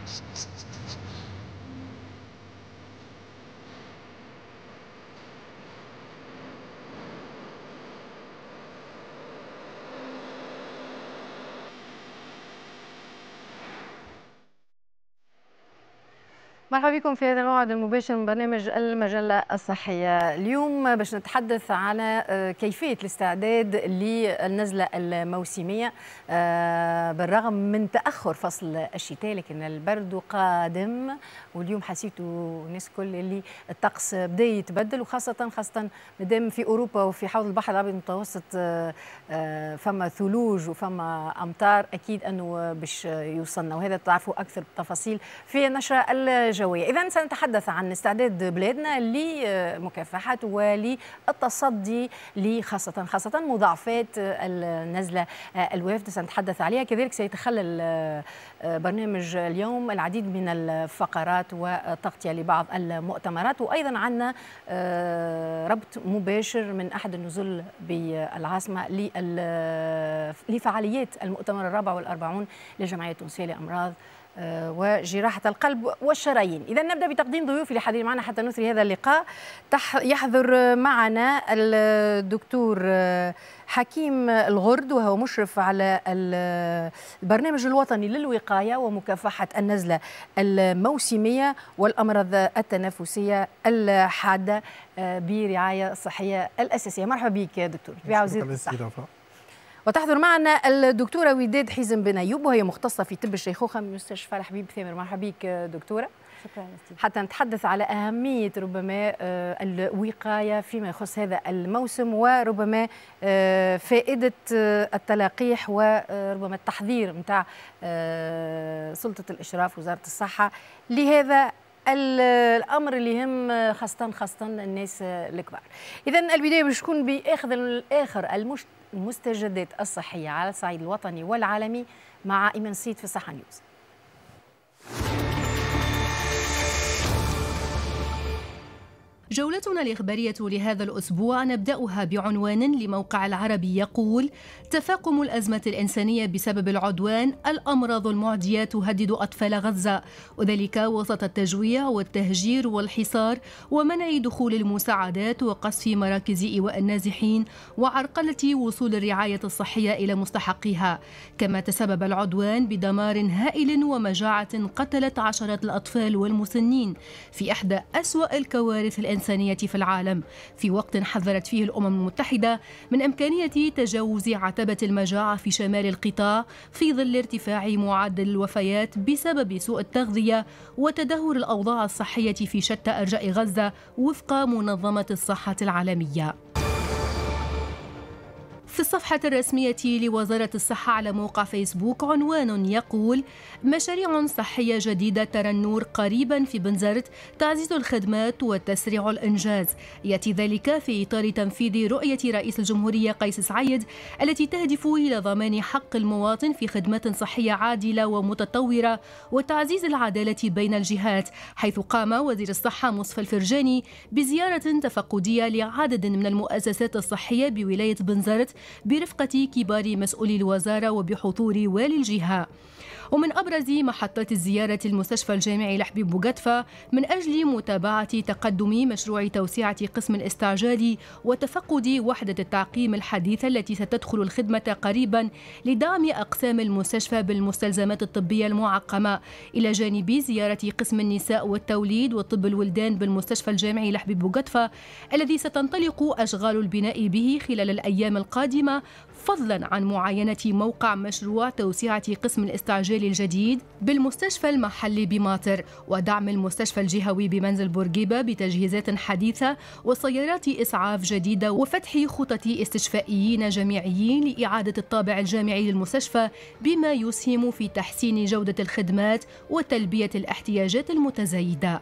مرحبا بكم في هذا الموعد المباشر من برنامج المجلة الصحية. اليوم باش نتحدث على كيفية الاستعداد للنزلة الموسمية بالرغم من تأخر فصل الشتاء، لكن البرد قادم. واليوم حسيتوا الناس كل اللي الطقس بدأ يتبدل، وخاصة مادام في أوروبا وفي حوض البحر الأبيض المتوسط فما ثلوج وفما أمطار، أكيد أنه باش يوصلنا، وهذا تعرفوا أكثر بالتفاصيل في النشرة الجوية. إذن سنتحدث عن استعداد بلادنا لمكافحة وللتصدي خاصة مضاعفات النزلة الوافدة، سنتحدث عليها. كذلك سيتخلل برنامج اليوم العديد من الفقرات وتغطية لبعض المؤتمرات، وأيضا عندنا ربط مباشر من أحد النزول بالعاصمة لفعاليات المؤتمر الرابع والأربعون للجمعية التونسية لأمراض وجراحة القلب والشرايين. إذا نبدأ بتقديم ضيوفي اللي معنا حتى نثري هذا اللقاء. يحضر معنا الدكتور حكيم الغرد، وهو مشرف على البرنامج الوطني للوقاية ومكافحة النزلة الموسمية والأمراض التنفسية الحادة برعاية صحية الأساسية. مرحبا بك دكتور. وتحضر معنا الدكتورة وداد حزم بن أيوب، وهي مختصة في طب الشيخوخة من مستشفى الحبيب ثامر. مرحبا بك دكتورة. شكرا. حتى نتحدث على أهمية ربما الوقاية فيما يخص هذا الموسم، وربما فائدة التلقيح وربما التحضير متاع سلطة الإشراف وزارة الصحة لهذا الامر اللي يهم خاصه الناس الكبار. اذا البدايه باش تكون باخذ اخر المستجدات الصحيه على الصعيد الوطني والعالمي مع ايمان سيد في صحة نيوز. جولتنا الإخبارية لهذا الأسبوع نبدأها بعنوان لموقع العربي يقول: تفاقم الأزمة الإنسانية بسبب العدوان، الأمراض المعدية تهدد أطفال غزة، وذلك وسط التجويع والتهجير والحصار ومنع دخول المساعدات وقصف مراكز إيواء النازحين وعرقلة وصول الرعاية الصحية إلى مستحقيها. كما تسبب العدوان بدمار هائل ومجاعة قتلت عشرات الأطفال والمسنين في إحدى أسوأ الكوارث الإنسانية في العالم، في وقت حذرت فيه الأمم المتحدة من إمكانية تجاوز عتبة المجاعة في شمال القطاع في ظل ارتفاع معدل الوفيات بسبب سوء التغذية وتدهور الأوضاع الصحية في شتى أرجاء غزة وفق منظمة الصحة العالمية. في الصفحة الرسمية لوزارة الصحة على موقع فيسبوك عنوان يقول: مشاريع صحية جديدة ترى النور قريبا في بنزرت، تعزيز الخدمات وتسريع الإنجاز. يأتي ذلك في إطار تنفيذ رؤية رئيس الجمهورية قيس سعيد التي تهدف إلى ضمان حق المواطن في خدمات صحية عادلة ومتطورة وتعزيز العدالة بين الجهات، حيث قام وزير الصحة مصطفى الفرجاني بزيارة تفقدية لعدد من المؤسسات الصحية بولاية بنزرت برفقة كبار مسؤولي الوزارة وبحضور والي الجهة. ومن أبرز محطات الزيارة المستشفى الجامعي لحبيب بوغتفا من أجل متابعة تقدم مشروع توسعة قسم الاستعجال وتفقد وحدة التعقيم الحديثة التي ستدخل الخدمة قريبا لدعم أقسام المستشفى بالمستلزمات الطبية المعقمة، إلى جانب زيارة قسم النساء والتوليد وطب الولدان بالمستشفى الجامعي لحبيب بوغتفا الذي ستنطلق أشغال البناء به خلال الأيام القادمة، فضلا عن معاينة موقع مشروع توسعة قسم الاستعجال الجديد بالمستشفى المحلي بماطر، ودعم المستشفى الجهوي بمنزل بورقيبة بتجهيزات حديثة وسيارات إسعاف جديدة وفتح خطط استشفائيين جامعيين لإعادة الطابع الجامعي للمستشفى، بما يسهم في تحسين جودة الخدمات وتلبية الاحتياجات المتزايدة.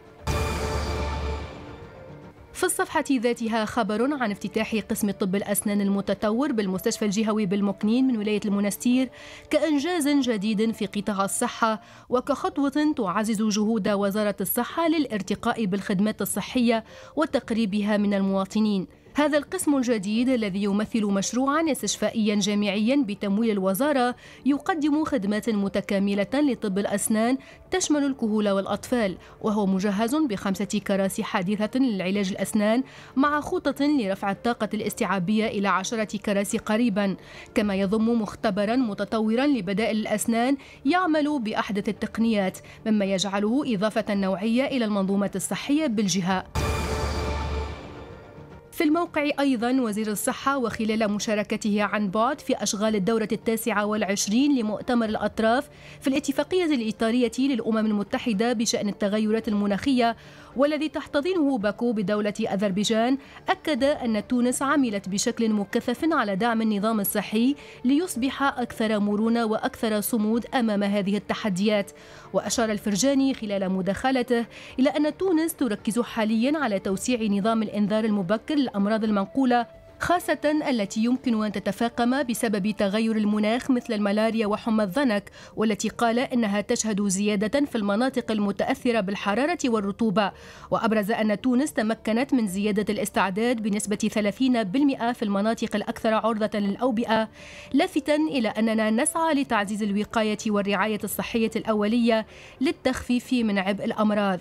في الصفحة ذاتها خبر عن افتتاح قسم طب الأسنان المتطور بالمستشفى الجهوي بالمقنين من ولاية المنستير كإنجاز جديد في قطاع الصحة وكخطوة تعزز جهود وزارة الصحة للارتقاء بالخدمات الصحية وتقريبها من المواطنين. هذا القسم الجديد الذي يمثل مشروعا استشفائيا جامعيا بتمويل الوزارة يقدم خدمات متكاملة لطب الأسنان تشمل الكهول والأطفال، وهو مجهز ب5 كراسي حديثة للعلاج الأسنان مع خطة لرفع الطاقة الاستيعابية إلى 10 كراسي قريبا، كما يضم مختبرا متطورا لبدائل الأسنان يعمل بأحدث التقنيات، مما يجعله إضافة نوعية إلى المنظومة الصحية بالجهة. في الموقع أيضا وزير الصحة وخلال مشاركته عن بعد في أشغال الدورة 29 لمؤتمر الأطراف في الاتفاقية الإطارية للأمم المتحدة بشأن التغيرات المناخية والذي تحتضنه باكو بدولة أذربيجان، أكد أن تونس عملت بشكل مكثف على دعم النظام الصحي ليصبح أكثر مرونة وأكثر صمود أمام هذه التحديات. وأشار الفرجاني خلال مداخلته إلى أن تونس تركز حاليا على توسيع نظام الإنذار المبكر للأمراض المنقولة، خاصة التي يمكن أن تتفاقم بسبب تغير المناخ مثل الملاريا وحمى الضنك، والتي قال إنها تشهد زيادة في المناطق المتأثرة بالحرارة والرطوبة. وأبرز أن تونس تمكنت من زيادة الاستعداد بنسبة 30% في المناطق الأكثر عرضة للأوبئة، لافتا إلى أننا نسعى لتعزيز الوقاية والرعاية الصحية الأولية للتخفيف من عبء الأمراض.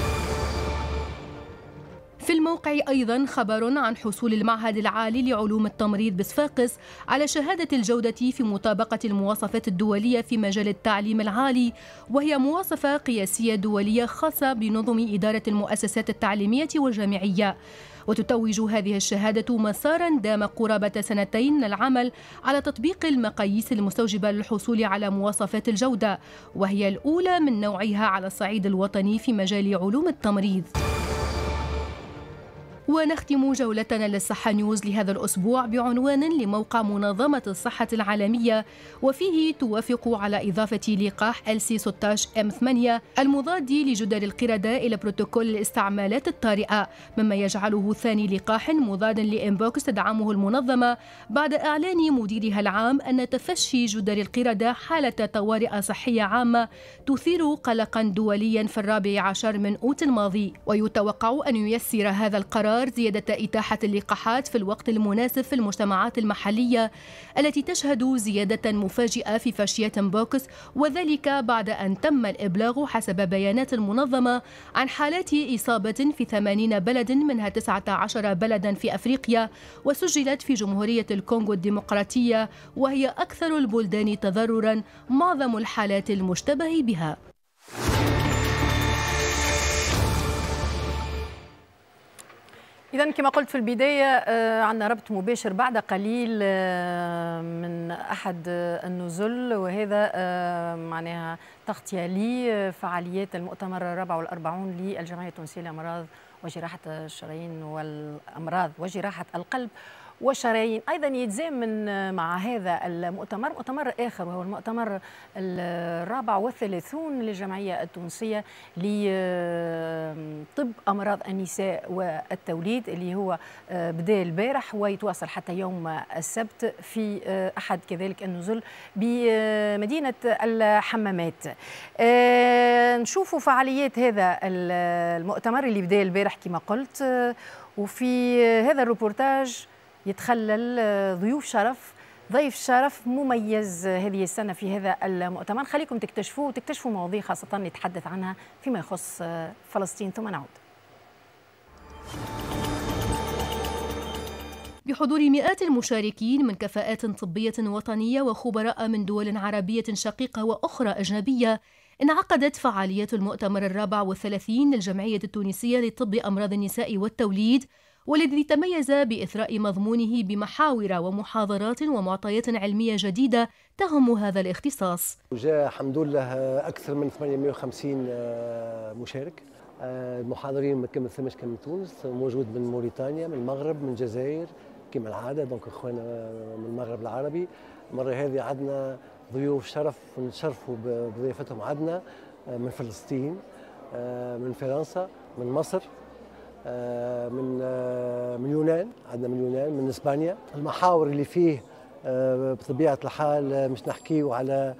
في الموقع أيضا خبر عن حصول المعهد العالي لعلوم التمريض بصفاقس على شهادة الجودة في مطابقة المواصفات الدولية في مجال التعليم العالي، وهي مواصفة قياسية دولية خاصة بنظم إدارة المؤسسات التعليمية والجامعية. وتتوج هذه الشهادة مسارا دام قرابة 2 من العمل على تطبيق المقاييس المستوجبة للحصول على مواصفات الجودة، وهي الأولى من نوعها على الصعيد الوطني في مجال علوم التمريض. ونختم جولتنا للصحة نيوز لهذا الأسبوع بعنوان لموقع منظمة الصحة العالمية، وفيه توافق على إضافة لقاح LC16M8 المضاد لجدر القردة إلى بروتوكول الاستعمالات الطارئة، مما يجعله ثاني لقاح مضاد لإمبوكس تدعمه المنظمة بعد إعلان مديرها العام أن تفشي جدر القردة حالة طوارئ صحية عامة تثير قلقا دوليا في 14 من أوت الماضي. ويتوقع أن ييسر هذا القرار زيادة إتاحة اللقاحات في الوقت المناسب في المجتمعات المحلية التي تشهد زيادة مفاجئة في فاشية مبوكس، وذلك بعد أن تم الإبلاغ حسب بيانات المنظمة عن حالات إصابة في 80 بلد منها 19 بلدا في أفريقيا، وسجلت في جمهورية الكونغو الديمقراطية وهي أكثر البلدان تضررا معظم الحالات المشتبه بها. إذا كما قلت في البداية عندنا ربط مباشر بعد قليل من أحد النزل، وهذا معناها تغطية لفعاليات المؤتمر 44 للجمعية التونسية لأمراض وجراحة الشرايين والأمراض وجراحة القلب والشرايين. أيضا يتزامن مع هذا المؤتمر مؤتمر آخر، وهو المؤتمر 34 للجمعية التونسية لطب أمراض النساء والتوليد، اللي هو بدأ البارح ويتواصل حتى يوم السبت في أحد كذلك النزل بمدينة الحمامات. نشوفوا فعاليات هذا المؤتمر اللي بدأ البارح كما قلت، وفي هذا الروبورتاج يتخلل ضيف شرف مميز هذه السنة في هذا المؤتمر. خليكم تكتشفوا مواضيع خاصة نتحدث عنها فيما يخص فلسطين، ثم نعود. بحضور مئات المشاركين من كفاءات طبية وطنية وخبراء من دول عربية شقيقة وأخرى أجنبية، انعقدت فعاليات المؤتمر 34 للجمعية التونسية لطب أمراض النساء والتوليد، والذي تميز بإثراء مضمونه بمحاور ومحاضرات ومعطيات علمية جديدة تهم هذا الاختصاص. جاء الحمد لله أكثر من 850 مشارك. المحاضرين مش من تونس، موجود من موريتانيا، من المغرب، من الجزائر كما العادة، دونك اخواننا من المغرب العربي. المرة هذه عندنا ضيوف شرف نتشرفوا بضيافتهم. عندنا من فلسطين، من فرنسا، من مصر، من يونان، عندنا من يونان، من اسبانيا. المحاور اللي فيه بطبيعة الحال مش نحكيو على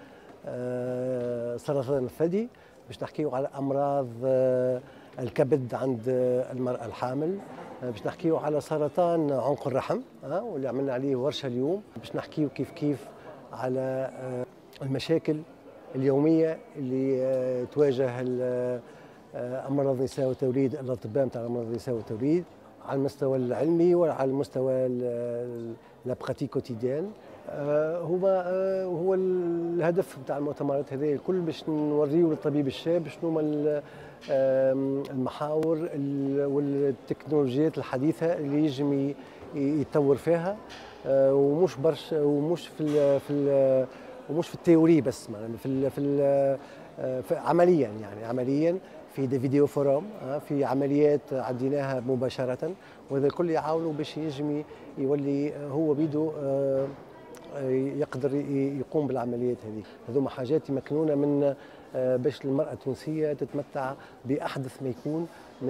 سرطان الثدي، مش نحكيو على أمراض الكبد عند المرأة الحامل، باش نحكيو على سرطان عنق الرحم واللي عملنا عليه ورشة اليوم، باش نحكيو كيف على المشاكل اليومية اللي تواجه أمراض النساء والتوليد، الأطباء نتاع أمراض النساء والتوليد على المستوى العلمي وعلى المستوى لا براتيك كوتيديان. هو الهدف نتاع المؤتمرات هذه الكل باش نوريو للطبيب الشاب شنو هما المحاور والتكنولوجيات الحديثة اللي يجم يتطور فيها، ومش برشا ومش ومش في التيوري بس، في عمليا، يعني عمليا في دي فيديو فوروم، في عمليات عديناها مباشرة، وهذا الكل يعاونوا باش يجم يولي هو بيدو يقدر يقوم بالعمليات هذه. هذوما حاجات يمكنونا من باش المرأة التونسية تتمتع بأحدث ما يكون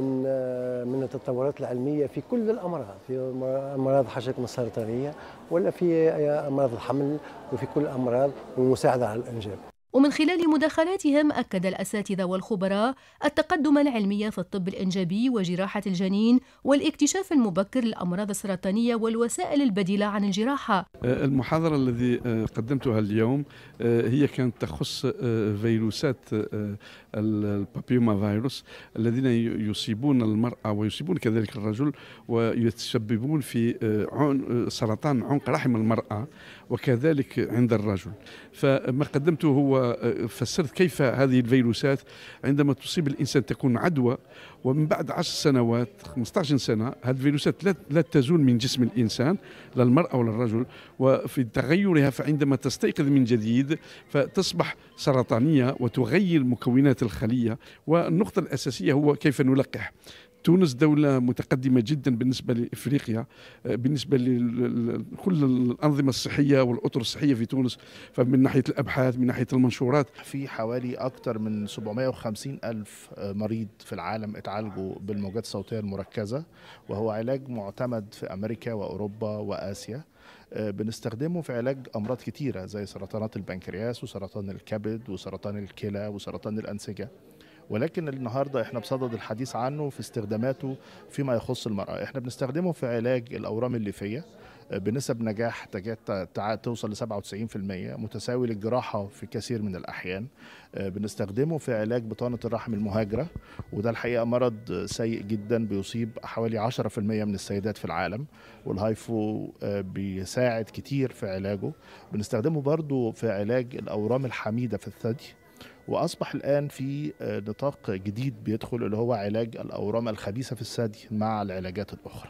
من التطورات العلمية في كل الأمراض، في أمراض حشرة السرطانية ولا في أمراض الحمل وفي كل الأمراض والمساعدة على الإنجاب. ومن خلال مداخلاتهم أكد الأساتذة والخبراء التقدم العلمي في الطب الإنجابي وجراحة الجنين والاكتشاف المبكر للأمراض السرطانية والوسائل البديلة عن الجراحة. المحاضرة التي قدمتها اليوم هي كانت تخص فيروسات البابيوما فيروس الذين يصيبون المرأة ويصيبون كذلك الرجل ويتسببون في سرطان عنق رحم المرأة وكذلك عند الرجل. فما قدمته هو فسرت كيف هذه الفيروسات عندما تصيب الإنسان تكون عدوى، ومن بعد 10 سنوات 15 سنة هذه الفيروسات لا تزول من جسم الإنسان لا المرأة ولا الرجل، وفي تغيرها فعندما تستيقظ من جديد فتصبح سرطانية وتغير مكونات الخلية. والنقطة الأساسية هو كيف نلقح. تونس دولة متقدمة جدا بالنسبة لإفريقيا، بالنسبة لكل الأنظمة الصحية والأطر الصحية في تونس، فمن ناحية الأبحاث من ناحية المنشورات. في حوالي أكثر من 750 ألف مريض في العالم اتعالجوا بالموجات الصوتية المركزة، وهو علاج معتمد في أمريكا وأوروبا وآسيا. بنستخدمه في علاج أمراض كتيرة زي سرطانات البنكرياس وسرطان الكبد وسرطان الكلى وسرطان الأنسجة، ولكن النهارده احنا بصدد الحديث عنه في استخداماته فيما يخص المرأة. احنا بنستخدمه في علاج الأورام الليفية بنسب نجاح توصل ل 97%، متساوي للجراحة في كثير من الأحيان. بنستخدمه في علاج بطانة الرحم المهاجرة، وده الحقيقة مرض سيء جدا بيصيب حوالي 10% من السيدات في العالم، والهايفو بيساعد كتير في علاجه. بنستخدمه برضو في علاج الأورام الحميدة في الثدي، وأصبح الآن في نطاق جديد بيدخل اللي هو علاج الأورام الخبيثة في الثدي مع العلاجات الأخرى.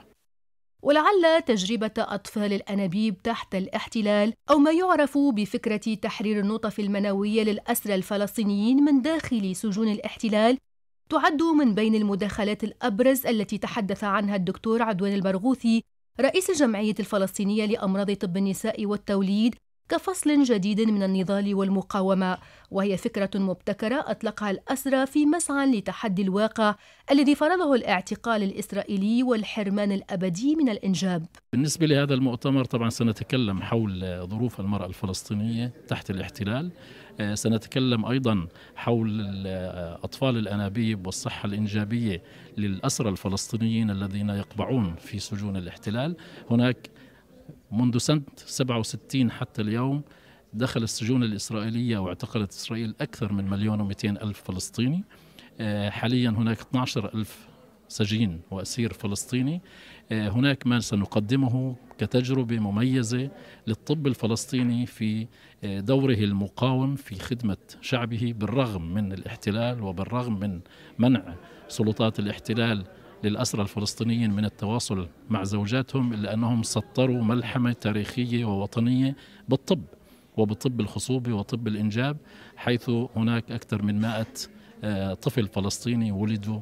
ولعل تجربة أطفال الأنابيب تحت الاحتلال أو ما يعرف بفكرة تحرير النطف المنوية للأسرى الفلسطينيين من داخل سجون الاحتلال تعد من بين المداخلات الأبرز التي تحدث عنها الدكتور عدوان البرغوثي رئيس الجمعية الفلسطينية لأمراض طب النساء والتوليد كفصل جديد من النضال والمقاومة، وهي فكرة مبتكرة أطلقها الأسرى في مسعى لتحدي الواقع الذي فرضه الاعتقال الإسرائيلي والحرمان الأبدي من الإنجاب. بالنسبة لهذا المؤتمر طبعا سنتكلم حول ظروف المرأة الفلسطينية تحت الاحتلال، سنتكلم أيضا حول أطفال الأنابيب والصحة الإنجابية للأسرى الفلسطينيين الذين يقبعون في سجون الاحتلال. هناك منذ سنة 67 حتى اليوم دخل السجون الإسرائيلية واعتقلت إسرائيل أكثر من 1,200,000 فلسطيني. حاليا هناك 12,000 سجين وأسير فلسطيني. هناك ما سنقدمه كتجربة مميزة للطب الفلسطيني في دوره المقاوم في خدمة شعبه بالرغم من الاحتلال وبالرغم من منع سلطات الاحتلال للأسرى الفلسطينيين من التواصل مع زوجاتهم، إلا أنهم سطروا ملحمة تاريخية ووطنية بالطب وبطب الخصوبة وطب الإنجاب، حيث هناك أكثر من 100 طفل فلسطيني ولدوا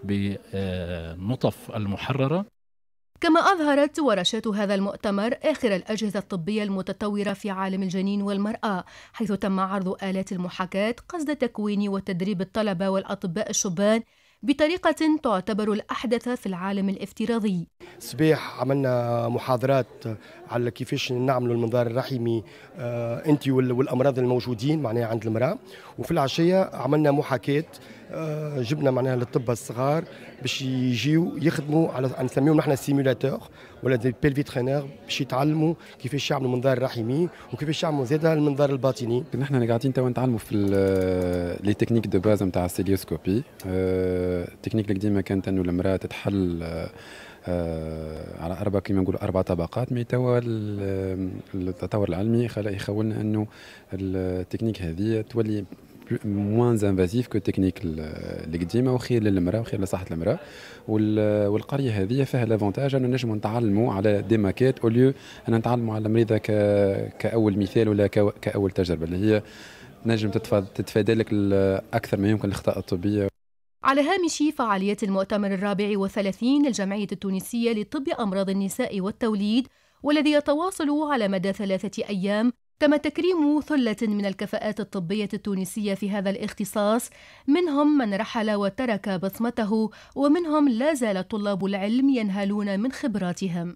بنطف المحررة. كما أظهرت ورشات هذا المؤتمر آخر الأجهزة الطبية المتطورة في عالم الجنين والمرأة، حيث تم عرض آلات المحاكاة قصد تكوين وتدريب الطلبة والأطباء الشبان بطريقة تعتبر الأحدث في العالم الافتراضي. صباح عملنا محاضرات على كيفاش نعملوا المنظار الرحمي انت والامراض الموجودين معناها عند المراه، وفي العشيه عملنا محاكاه جبنا معناها للطب الصغار باش يجيو يخدموا على نسميهم نحن سيمولاتور ولا دي بيلفي ترينر باش يتعلموا كيفاش يعملوا منظار الرحمي وكيفاش يعملوا زاده المنظار الباطني. نحن قاعدين تو نتعلموا في لي تكنيك دو باز نتاع السيليوسكوبي. التكنيك القديمه كانت انه المراه تتحل على كما نقولوا 4 طبقات، مي توا التطور العلمي يخولنا انه التكنيك هذه تولي موان انفازيف كو التكنيك القديمه، وخير للمراه وخير لصحه المراه. والقريه هذه فيها لافونتاج انه نجموا نتعلموا على دي ماكيت اوليو ان نتعلموا على المريضه كاول مثال ولا كاول تجربه اللي هي نجم تتفادى لك اكثر ما يمكن الاخطاء الطبيه. على هامش فعاليات المؤتمر 34 للجمعية التونسية لطب أمراض النساء والتوليد، والذي يتواصل على مدى 3 أيام، تم تكريم ثلة من الكفاءات الطبية التونسية في هذا الاختصاص، منهم من رحل وترك بصمته، ومنهم لا زال طلاب العلم ينهلون من خبراتهم.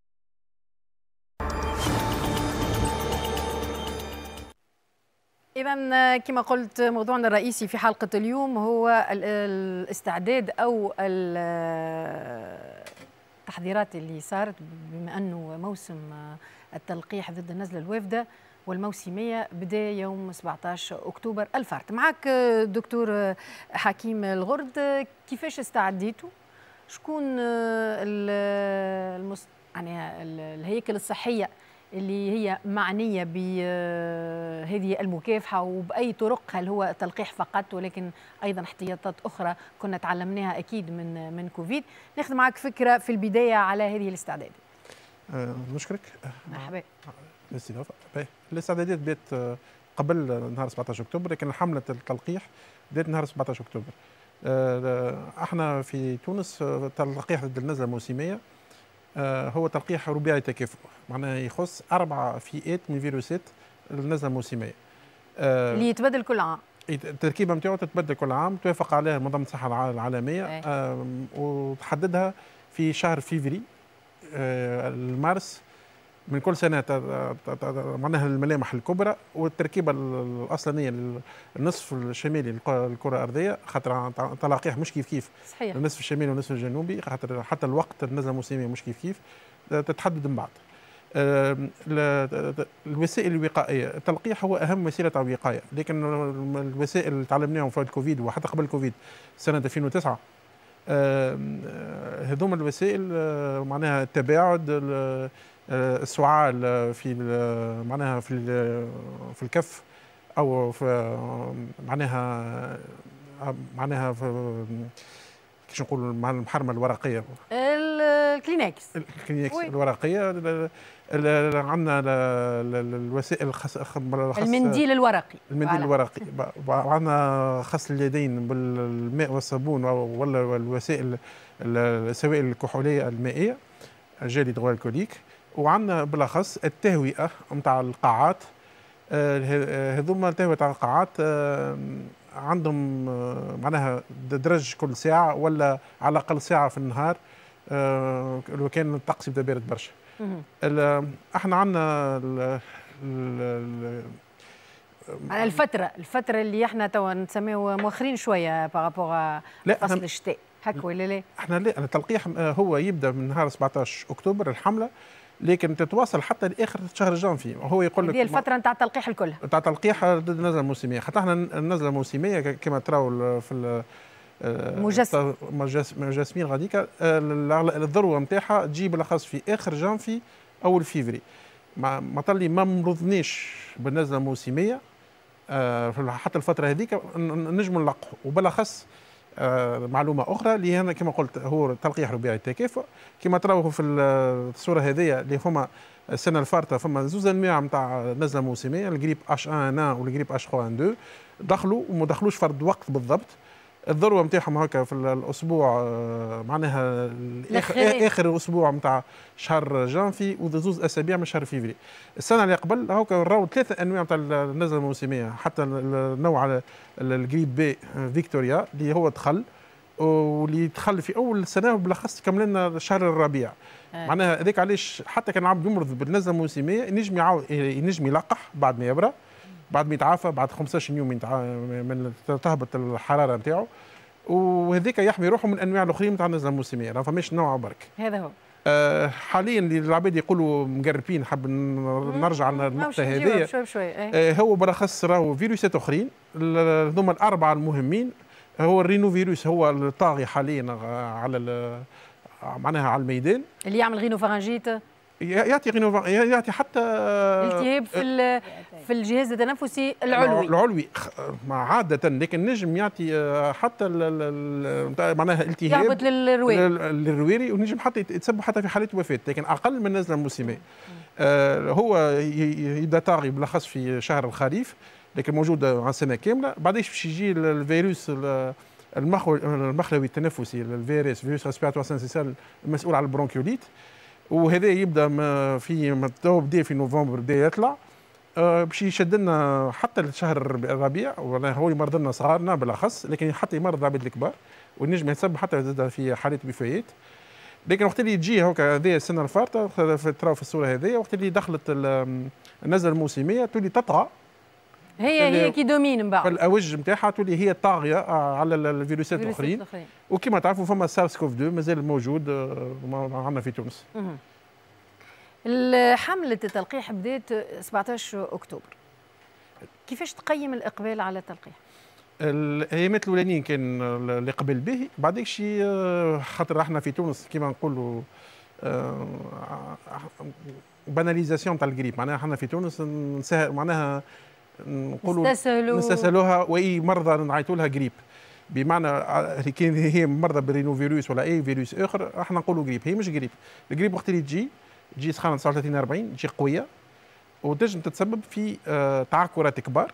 إذا كما قلت موضوعنا الرئيسي في حلقة اليوم هو الاستعداد أو التحضيرات اللي صارت بما أنه موسم التلقيح ضد النزلة الوافدة والموسمية بدأ يوم 17 أكتوبر الفارت. معك دكتور حكيم الغرد، كيفاش استعديتوا؟ شكون يعني الهيكل الصحية اللي هي معنية بهذه المكافحة وبأي طرق؟ هل هو تلقيح فقط ولكن أيضا احتياطات أخرى كنا تعلمناها أكيد من كوفيد؟ ناخذ معك فكرة في البداية على هذه الاستعدادات. نشكرك. مرحبا. الاستعدادات بدات قبل نهار 17 أكتوبر، لكن حملة التلقيح بدات نهار 17 أكتوبر. احنا في تونس تلقيح ضد النزلة الموسمية هو تلقيح رباعي تكافؤ، معناها يخص 4 فئات من فيروسات النزلة الموسمية اللي يتبدل كل عام. التركيبة نتاعو تتبدل كل عام، توافق عليها منظمة الصحة العالمية وتحددها في شهر فيفري المارس من كل سنة، معناها الملامح الكبرى والتركيبة الأصلانية للنصف الشمالي للكرة الأرضية، خاطر تلقيح مش كيف صحيح. النصف الشمالي والنصف الجنوبي، خاطر حتى الوقت النزلة الموسمية مش كيف تتحدد من بعد. الوسائل الوقائية، التلقيح هو أهم وسيلة وقاية، لكن الوسائل اللي تعلمناهم في الكوفيد وحتى قبل الكوفيد سنة 2009 هذوما الوسائل معناها التباعد، السعال في معناها في الكف او في معناها في كيش نقولوا مع المحرمه الورقيه، الكلينكس الورقيه. عندنا الوسائل المنديل الورقي، الورقي، وعندنا غسل اليدين بالماء والصابون ولا الوسائل السوائل الكحوليه المائيه جيل هيدروالكوليك، وعندنا بالاخص التهوئه نتاع القاعات. هذوما التهوئه نتاع القاعات عندهم معناها درج كل ساعه ولا على الاقل ساعه في النهار لو كان الطقس يبدا بارد برشا. احنا عندنا الفتره اللي احنا توا نسميو مؤخرين شويه بارابور فصل الشتاء، هكا ولا لا؟ احنا لا، التلقيح هو يبدا من نهار 17 اكتوبر الحمله، لكن تتواصل حتى لاخر شهر جانفي. هو يقول لك هذه الفتره نتاع التلقيح الكل، نتاع التلقيح ضد النزله الموسميه. حتى احنا النزله الموسميه كما تراو في مجسمين غاديكا الذروه نتاعها تجي بالاخص في اخر جانفي اول فيفري. مطلي ما مرضنيش بالنزله الموسميه حتى الفتره هذيك نجموا نلقحوا. وبالاخص معلومه اخرى اللي انا كما قلت هو تلقيح رباعي التكافؤ. كما تراوه في الصوره هذه اللي هما السنه الفارطه فما زوز انواع نتاع نزله موسميه، الجريب H1N1 والجريب H3N2 دخلوا وما دخلوش فرد وقت بالضبط. الذروه نتاعهم هكا في الاسبوع معناها اخر اسبوع نتاع شهر جانفي وزوز اسابيع من شهر فيفري. السنه اللي قبل هكا نراو 3 انواع نتاع النزله الموسميه، حتى النوع الجريب بي فيكتوريا اللي هو دخل واللي دخل في اول سنه بالاخص كمل لنا شهر الربيع. معناها هذاك علاش حتى كان العبد يمرض بالنزله الموسميه ينجم يلقح بعد ما يبرى بعد ما يتعافى بعد 15 يوم من تهبط الحراره نتاعو، وهذاك يحمي روحه من انواع الاخرين نتاع النزله الموسميه، راه فماش نوع برك. هذا هو. حاليا اللي العباد يقولوا مقربين، حاب نرجع للنقطه هذه شوي. هو بالاخص راهو فيروسات اخرين، هذوما الاربعه المهمين. هو الرينو فيروس هو الطاغي حاليا على معناها على الميدان، اللي يعمل غينوفارنجيت، يعطي حتى التهاب في الجهاز التنفسي العلوي عادة، لكن نجم يعطي حتى معناها التهاب يهبط للرويري، ونجم حتى يتسبب حتى في حالة وفاة، لكن أقل من النزلة الموسمية. هو يبدا طاغي بالاخص في شهر الخريف، لكن موجود على سنة كاملة. بعديش باش يجي الفيروس المخلوي التنفسي، الفيروس ريسبيراتوار سينسيسيال المسؤول على البرونكيوليت، وهذا يبدا بدا في نوفمبر بدا يطلع باش يشد لنا حتى لشهر الربيع، هو يمرض لنا صغارنا بالاخص، لكن حتى يمرض العباد الكبار، والنجم يتسبب حتى زاد في حالات وفيات. لكن وقت اللي تجي هكا هذه السنه الفارطه تراو في الصوره هذه، وقت اللي دخلت النزله الموسميه تولي تطغى، هي كي دومين من بعد الاوج نتاعها تولي هي طاغيه على الفيروسات الاخرين. وكما تعرفوا فما سارس كوف 2 مازال موجود عندنا في تونس. حمله التلقيح بدات 17 اكتوبر، كيفاش تقيم الاقبال على التلقيح؟ الايامات الاولانيين كان الاقبال به، بعد شيء خاطر احنا في تونس كما نقولوا باناليزاسيون تاع الجريب، معناها احنا في تونس معناها نقولوا نستسهلوها، واي مرضى نعيطوا لها جريب، بمعنى كان هي مرضى برينو فيروس ولا اي فيروس اخر احنا نقولوا جريب. هي مش جريب. الجريب وقت اللي تجي سخانه 39 40 تجي قويه، وتنجم تتسبب في تعكرات كبار،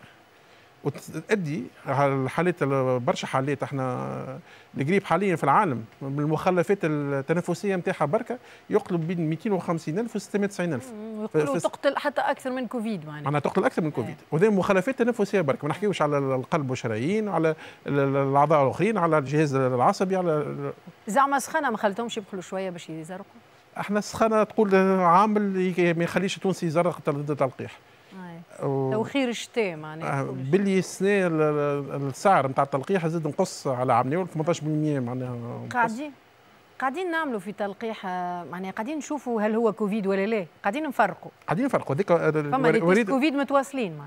وتؤدي الحالات برشا حالات. احنا الجريب حاليا في العالم من المخلفات التنفسيه نتاعها بركه يقلب بين 250,000 و 690,000. يقولوا تقتل حتى اكثر من كوفيد، معناها تقتل اكثر من كوفيد. وهذه مخلفات تنفسيه بركه، ما نحكيوش على القلب والشرايين، على الاعضاء الاخرين، على الجهاز العصبي، على زعما سخانه ما خلتهمش يدخلوا شويه باش يزرقوا؟ احنا السخانه تقول عامل ما يخليش التونسي يزرق ضد التلقيح. توخير الشتاء معناها باللي السنه السعر نتاع التلقيح زاد نقص على عام نول 18% معناها. قاعدين نعملوا في تلقيح، معناها قاعدين نشوفوا هل هو كوفيد ولا لا، قاعدين نفرقوا هذيك فما تيست كوفيد متواصلين معناها.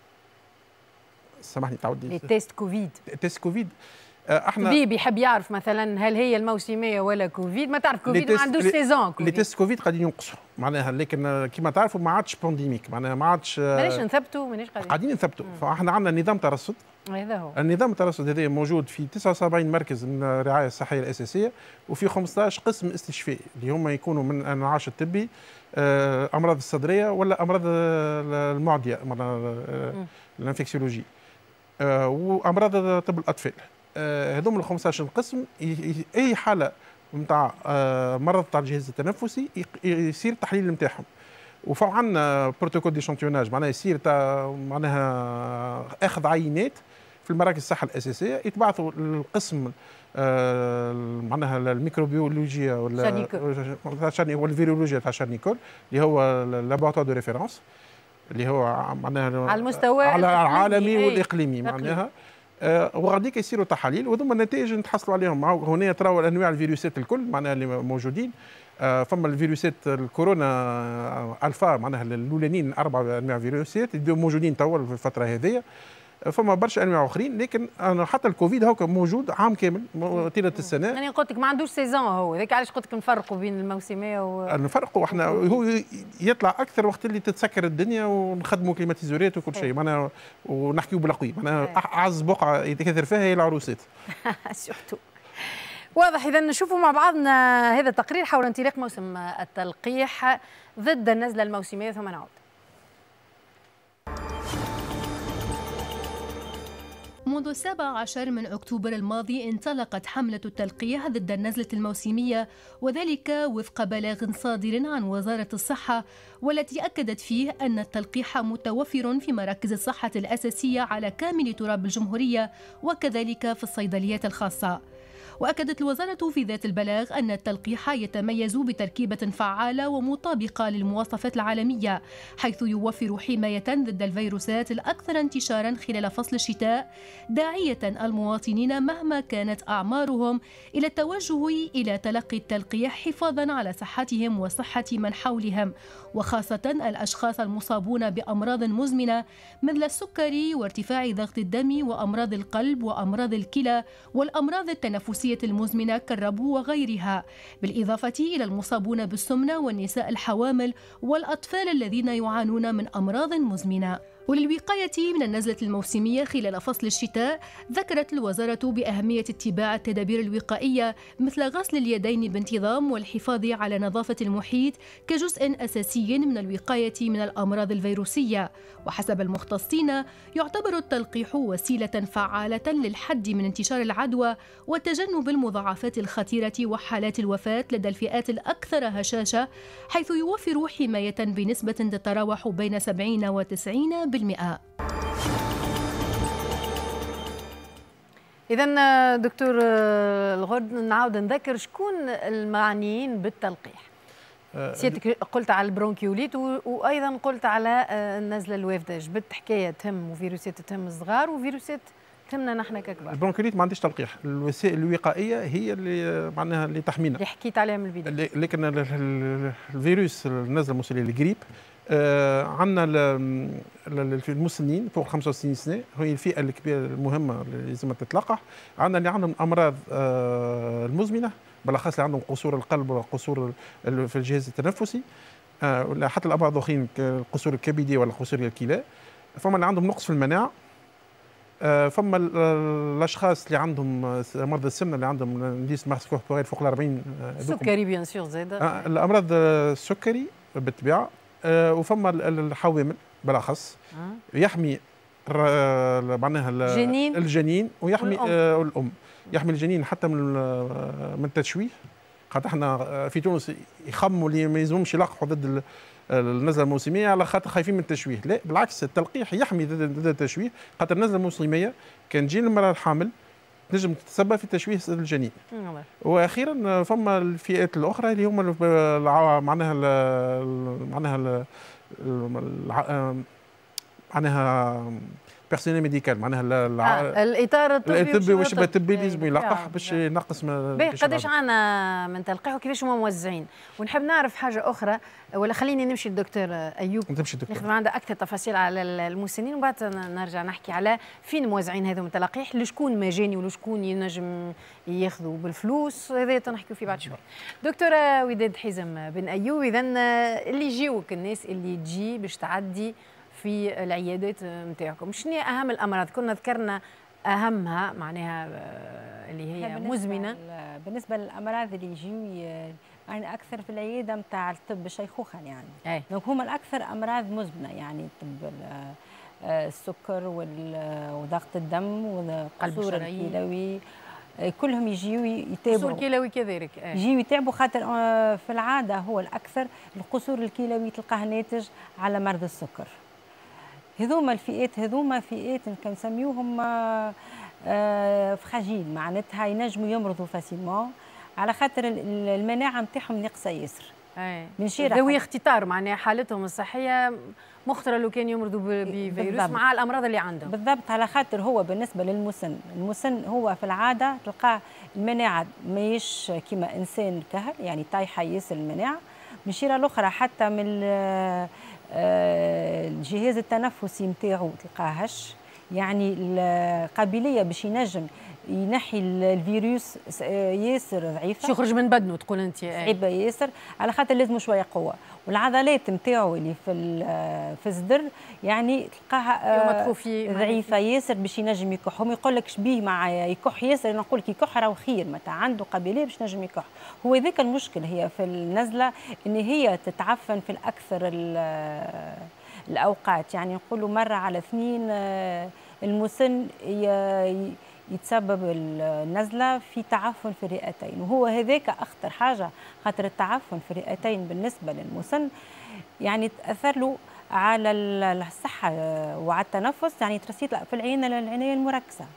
سامحني تعودي لي تيست كوفيد. تيست كوفيد احنا طبيب يحب يعرف مثلا هل هي الموسميه ولا كوفيد، ما تعرف كوفيد ما عندوش سيزون كوفيد. لي تيست كوفيد قاعدين ينقصوا معناها، لكن كما تعرفوا ما عادش بانديميك، معناها ما عادش ماناش نثبتوا، ماناش قاعدين نثبتوا. فاحنا عندنا نظام ترصد، هذا هو النظام الترصد هذا موجود في 79 مركز من الرعايه الصحيه الاساسيه، وفي 15 قسم استشفائي اللي هم يكونوا من الانعاش الطبي، امراض الصدريه ولا امراض المعديه، الانفكسيولوجي، وامراض طب الاطفال. هذوم ال 15 قسم اي حاله نتاع مرض تاع الجهاز التنفسي يصير التحليل نتاعهم، وعندنا بروتوكول ديشانتيوناج، معناها يصير معناها اخذ عينات في المراكز الصحه الاساسيه، يتبعثوا للقسم معناها الميكروبيولوجيا ولا والفيرولوجيا تاع شارنيكول اللي هو اللابوراتوار دو ريفيرونس، اللي هو معناها على المستوى العالمي والاقليمي معناها. وغاديك يصيروا تحاليل، وذم النتائج نتحصلوا عليهم. هنا تراو انواع الفيروسات الكل معناها اللي موجودين. فما الفيروسات الكورونا الفا معناها الاولانيين 4 انواع فيروسات موجودين توا في الفتره هذه. فما برشا انواع اخرين، لكن انا حتى الكوفيد هاكا موجود عام كامل طيله السنه. يعني قلت لك ما عندوش سيزون، هو هذاك علاش قلت لك نفرقوا بين الموسميه نفرقوا احنا. هو يطلع اكثر وقت اللي تتسكر الدنيا ونخدموا كليماتيزورات وكل شيء معناها، ونحكيوا بالقوي معناها. اعز بقعه يتكثر فيها هي العروسات. سورتو. واضح. اذا نشوفوا مع بعضنا هذا التقرير حول انطلاق موسم التلقيح ضد النزله الموسميه، ثم نعود. منذ 17 من أكتوبر الماضي انطلقت حملة التلقيح ضد النزلة الموسمية، وذلك وفق بلاغ صادر عن وزارة الصحة، والتي أكدت فيه أن التلقيح متوفر في مراكز الصحة الأساسية على كامل تراب الجمهورية، وكذلك في الصيدليات الخاصة. وأكدت الوزارة في ذات البلاغ أن التلقيح يتميز بتركيبة فعالة ومطابقة للمواصفات العالمية، حيث يوفر حماية ضد الفيروسات الأكثر انتشارا خلال فصل الشتاء، داعية المواطنين مهما كانت أعمارهم إلى التوجه إلى تلقي التلقيح حفاظا على صحتهم وصحة من حولهم، وخاصة الأشخاص المصابون بأمراض مزمنة مثل السكري وارتفاع ضغط الدم وأمراض القلب وأمراض الكلى والأمراض التنفسية المزمنة كالربو وغيرها، بالإضافة إلى المصابون بالسمنة والنساء الحوامل والأطفال الذين يعانون من أمراض مزمنة. وللوقاية من النزلة الموسمية خلال فصل الشتاء، ذكرت الوزارة بأهمية اتباع التدابير الوقائية مثل غسل اليدين بانتظام والحفاظ على نظافة المحيط كجزء أساسي من الوقاية من الأمراض الفيروسية. وحسب المختصين يعتبر التلقيح وسيلة فعالة للحد من انتشار العدوى وتجنب المضاعفات الخطيرة وحالات الوفاة لدى الفئات الأكثر هشاشة، حيث يوفر حماية بنسبة تتراوح بين 70 و 90%. إذا دكتور الغرد، نعاود نذكر شكون المعنيين بالتلقيح. سيادتك قلت على البرونكيوليت وأيضا قلت على النزلة الوافدة، جبت حكاية تهم وفيروسات تهم الصغار وفيروسات تهمنا نحن ككبار. البرونكيوليت ما عنديش تلقيح، الوسائل الوقائية هي اللي معناها اللي تحمينا، اللي حكيت عليها من البداية. لكن الفيروس النزلة الموسمية الجريب عندنا في المسنين فوق 65 سنه، هي الفئه الكبيره المهمه اللي لازم تتلقح. عندنا اللي عندهم امراض المزمنه، بالاخص اللي عندهم قصور القلب وقصور في الجهاز التنفسي، ولا حتى الامراض الاخرين كالقصور الكبدي ولا قصور الكلى. فما اللي عندهم نقص في المناعه، فما الاشخاص اللي عندهم مرضى السمنه اللي عندهم انديس مارس كوربوريل فوق ال 40. السكري بيان سور زاد. الامراض السكري بالطبيعه، وفما الحوامل بالاخص يحمي معناها الجنين ويحمي الام، يحمي الجنين حتى من التشويه. خاطر احنا في تونس يخموا اللي ما يلزمهمش يلقحوا ضد النزله الموسميه على خاطر خايفين من التشويه، لا بالعكس التلقيح يحمي ضد التشويه، خاطر النزله الموسميه كان تجي المراه الحامل تنجم تتسبب في تشويه الجنين. واخيرا فما الفئات الاخرى اللي هما معناها بيرسونيل ميديكال، معناها الاطار الطبي والشبه الطبي لازم يلقح باش ينقص من قداش عندنا من تلقيح وكيفاش هما موزعين. ونحب نعرف حاجه اخرى، ولا خليني نمشي للدكتور ايوب ناخذ عنده اكثر تفاصيل على المسنين، وبعد نرجع نحكي على فين موزعين هذوم التلقيح، لشكون مجاني ولشكون ينجم ياخذوا بالفلوس، هذا تنحكيو فيه بعد شوي. دكتوره وداد حزم بن ايوب، اذا اللي يجيوك الناس اللي تجي باش تعدي في العيادات نتاعكم، شنو هي اهم الامراض؟ كنا ذكرنا اهمها معناها اللي هي مزمنه. بالنسبه للامراض اللي يجيو يعني اكثر في العياده نتاع الطب الشيخوخه يعني دونك هما الاكثر امراض مزمنه، يعني طب السكر وضغط الدم والقصور الكلوي كلهم يجيو يتابعوا. القصور الكلوي كذلك يجيو يتابعوا، خاطر في العاده هو الاكثر القصور الكلوي تلقاه ناتج على مرض السكر. هذوما فئات كنسميوهم فراجيل، معناتها ينجموا يمرضوا فاسيلمون على خاطر المناعه نتاعهم ناقصه ياسر. من ذوي اختطار، معناها حالتهم الصحيه مخطره لو كان يمرضوا بفيروس مع الامراض اللي عندهم. بالضبط، على خاطر هو بالنسبه المسن هو في العاده تلقاه المناعه ماهيش كيما انسان كهل، يعني طايحه ياسر المناعه. من شيره الاخرى حتى من الجهاز التنفسي نتاعو تلقاهش، يعني القابليه باش ينجم ينحي الفيروس ياسر ضعيفه، يخرج من بدنه تقول انت صعيبه ياسر، على خاطر لازم شويه قوه. والعضلات نتاعو اللي في الصدر يعني تلقاها ضعيفه ياسر باش ينجم يكح. هم يقول لك شبيه مع يكح ياسر، انا نقول لك يكح راهو خير، متى عنده قابليه باش ينجم يكح. هو ذاك المشكل هي في النزله، ان هي تتعفن في الاكثر الاوقات، يعني نقولوا مره على اثنين المسن يتسبب النزله في تعفن في الرئتين، وهو هذاك اخطر حاجه، خاطر التعفن في الرئتين بالنسبه للمسن يعني تاثر له على الصحه وعلى التنفس، يعني ترسيت في العنايه المركزه.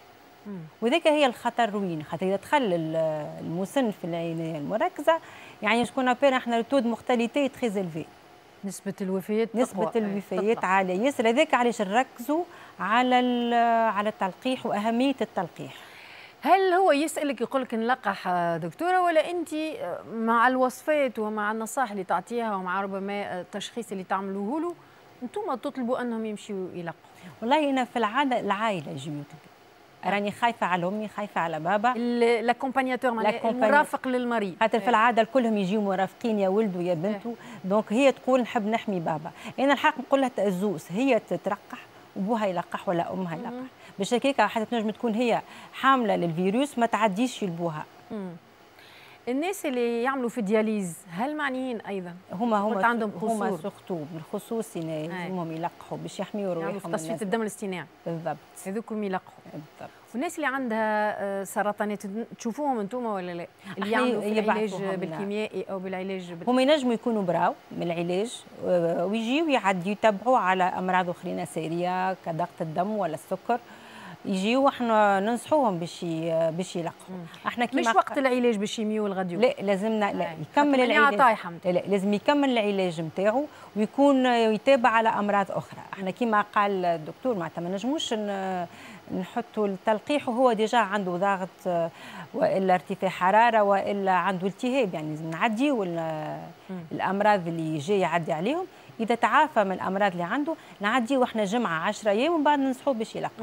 وذاك هي الخطر وين خاطر اذا دخل المسن في العنايه المركزه يعني شكون ابير احنا التود مختليتي تري زيلفي، نسبة الوفيات عالية ياسر. هذاك علاش نركزوا على التلقيح وأهمية التلقيح. هل هو يسألك يقول لك نلقح دكتورة، ولا أنت مع الوصفات ومع النصائح اللي تعطيها ومع ربما التشخيص اللي تعملوه له أنتم تطلبوا أنهم يمشيوا يلقحوا؟ والله أنا في العادة العائلة يجيو راني خايفة على أمي، خايفة على بابا، لاكومبانياتور المرافق للمريض، خاطر في العادة كلهم يجيو مرافقين يا ولد ويا بنته. دونك هي تقول نحب نحمي بابا، أنا الحق نقول لها تأزوس، هي تترقح وبوها يلقح ولا أمها يلقح، باش هكاك حتى تنجم تكون هي حاملة للفيروس ما تعديش لبوها. الناس اللي يعملوا في دياليز هل معنيين ايضا؟ هما عندهم قصور، هما سورتو بالخصوص يلزمهم يلقحوا باش يحميوا روحهم في تصفيه الدم الاصطناعي. بالضبط، هذوكم يلقحوا. بالضبط. والناس اللي عندها سرطانات تشوفوهم انتم ولا لا؟ اللي يعملوا في العلاج بالكيميائي او بالعلاج هم ينجموا يكونوا براو من العلاج ويجيوا يعديوا يتبعوا على امراض اخرين سيريه كضغط الدم ولا السكر، يجيوا احنا ننصحوهم باش يلقحوا. احنا كيما مش وقت العلاج بالشيميو والغديو، لا لازمنا لا يكمل العلاج، لا لازم يكمل العلاج نتاعو ويكون يتابع على امراض اخرى. احنا كيما قال الدكتور معناتها ما نجموش نحطوا التلقيح وهو ديجا عنده ضغط والا ارتفاع حراره والا عنده التهاب، يعني لازم نعديوا الامراض اللي جاي يعدي عليهم. اذا تعافى من الامراض اللي عنده نعديوا احنا جمعه 10 ايام ومن بعد ننصحوه باش يلقح.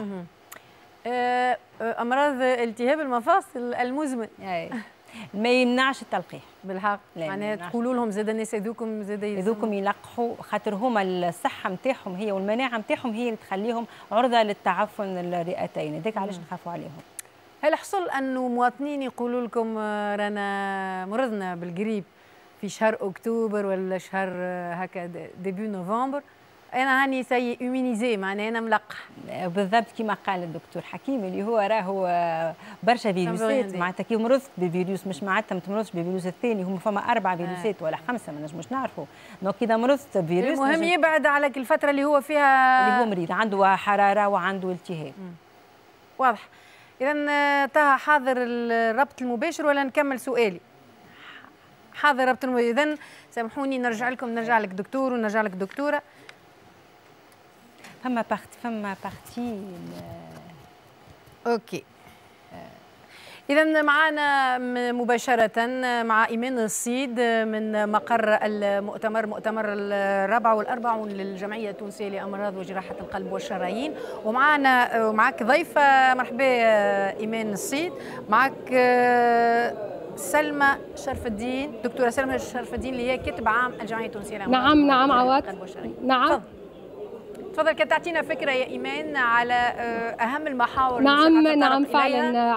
امراض التهاب المفاصل المزمن ما يمنعش التلقيح بالحق، معناها تقولوا لهم زاد الناس هذوكم يلقحوا خاطر هما الصحه نتاعهم هي والمناعه نتاعهم هي اللي تخليهم عرضه للتعفن الرئتين، هذاك علاش نخافوا عليهم. هل حصل انه مواطنين يقولوا لكم رانا مرضنا بالجريب في شهر اكتوبر ولا شهر هكا ديبي نوفمبر، انا هاني سي امينيزي معناها انا ملقح؟ بالضبط كما قال الدكتور حكيم اللي هو راهو برشا فيروسات، معناتها كي مرضت بفيروس مش معناتها ما تمرضش بالفيروس الثاني، هم فما 4 فيروسات ولا 5 ما نجموش نعرفوا. دونك اذا مرضت بفيروس المهم يبعد على الفتره اللي هو فيها اللي هو مريض عنده حراره وعنده التهاب. واضح. اذا طه حاضر الربط المباشر ولا نكمل سؤالي؟ حاضر ربط المباشر. اذا سامحوني نرجع لك دكتور ونرجع لك دكتوره. فما بارتي اوكي. إذا معنا مباشرة مع إيمان الصيد من مقر المؤتمر، مؤتمر الرابعة والأربعون للجمعية التونسية لأمراض وجراحة القلب والشرايين، ومعك ضيفة. مرحبا إيمان الصيد. معك سلمى شرف الدين، دكتورة سلمى شرف الدين اللي هي كاتبة عام الجمعية التونسية لأمراض نعم عواطف. نعم تفضل كي تعطينا فكرة يا إيمان على أهم المحاور. نعم فعلا.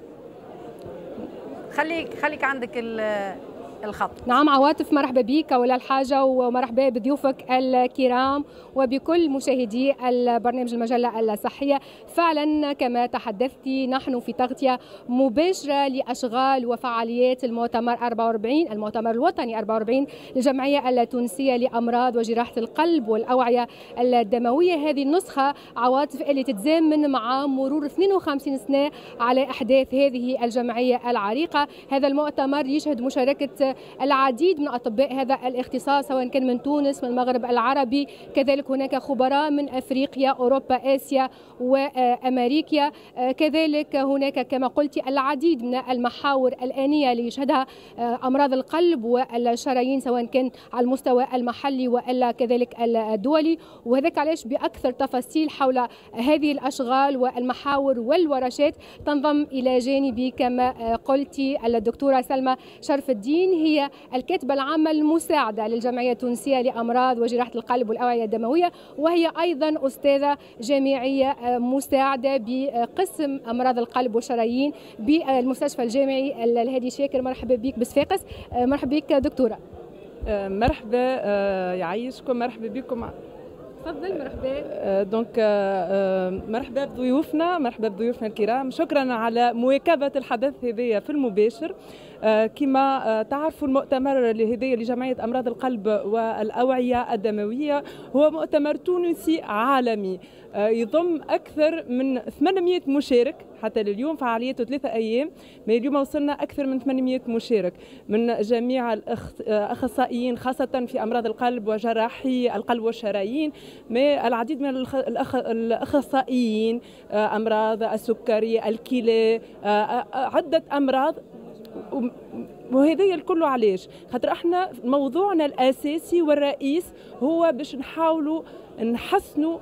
خليك عندك الخط. نعم عواطف، مرحبا بك ولا الحاجة، ومرحبا بضيوفك الكرام وبكل مشاهدي البرنامج المجلة الصحية. فعلا كما تحدثتي نحن في تغطية مباشرة لأشغال وفعاليات المؤتمر 44، المؤتمر الوطني 44 للجمعية التونسية لأمراض وجراحة القلب والأوعية الدموية. هذه النسخة عواطف اللي تتزامن مع مرور 52 سنة على أحداث هذه الجمعية العريقة. هذا المؤتمر يشهد مشاركة العديد من أطباء هذا الاختصاص سواء كان من تونس من المغرب العربي، كذلك هناك خبراء من أفريقيا أوروبا آسيا وأمريكا، كذلك هناك كما قلت العديد من المحاور الآنية اللي يشهدها أمراض القلب والشرايين سواء كان على المستوى المحلي وإلا كذلك الدولي، وهذاك علاش بأكثر تفاصيل حول هذه الأشغال والمحاور والورشات تنضم إلى جانبي كما قلت الدكتورة سلمى شرف الدين، هي الكاتبة العامة المساعدة للجمعية التونسية لأمراض وجراحة القلب والأوعية الدموية، وهي أيضا أستاذة جامعية مساعدة بقسم أمراض القلب والشرايين بالمستشفى الجامعي الهادي شاكر. مرحبا بك بصفاقس. مرحبا بك دكتورة. مرحبا يعيشكم، مرحبا بكم. تفضل. مرحبا. دونك مرحبا بضيوفنا، مرحبا بضيوفنا الكرام. شكرا على مواكبة الحدث هذايا في المباشر. كما تعرفوا المؤتمر هذايا لجمعية أمراض القلب والأوعية الدموية هو مؤتمر تونسي عالمي يضم أكثر من 800 مشارك حتى لليوم، فعاليته 3 أيام. ما اليوم وصلنا أكثر من 800 مشارك من جميع الأخصائيين خاصة في أمراض القلب وجراحي القلب والشرايين، ما العديد من الأخصائيين، أمراض السكري، الكلى، عدة أمراض. وهذا الكل علاش؟ خاطر احنا موضوعنا الأساسي والرئيس هو باش نحاولوا نحسنوا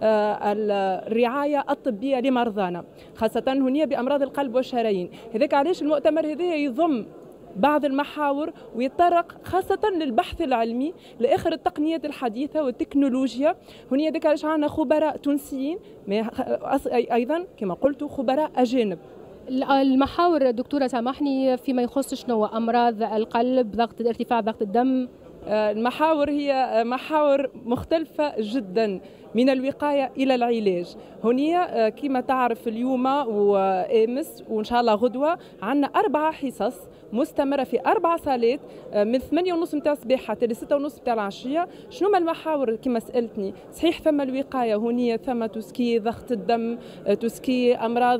الرعاية الطبية لمرضانا خاصة هنا بأمراض القلب والشرايين. هذاك علاش المؤتمر هذا يضم بعض المحاور ويتطرق خاصة للبحث العلمي لآخر التقنيات الحديثة والتكنولوجيا. هنا هذاك علاش عندنا خبراء تونسيين أيضا كما قلت خبراء أجانب. المحاور دكتورة سامحني فيما يخص شنو أمراض القلب، ارتفاع ضغط الدم؟ المحاور هي محاور مختلفة جدا من الوقاية إلى العلاج. هنا كما تعرف اليوم وأمس وإن شاء الله غدوة عندنا 4 حصص مستمرة في 4 صالات من 8:30 متاع الصباح حتى ل 6:30 متاع العشية. شنو ما المحاور كما سألتني؟ صحيح ثم الوقاية هنا، ثم تسكي ضغط الدم، تسكي أمراض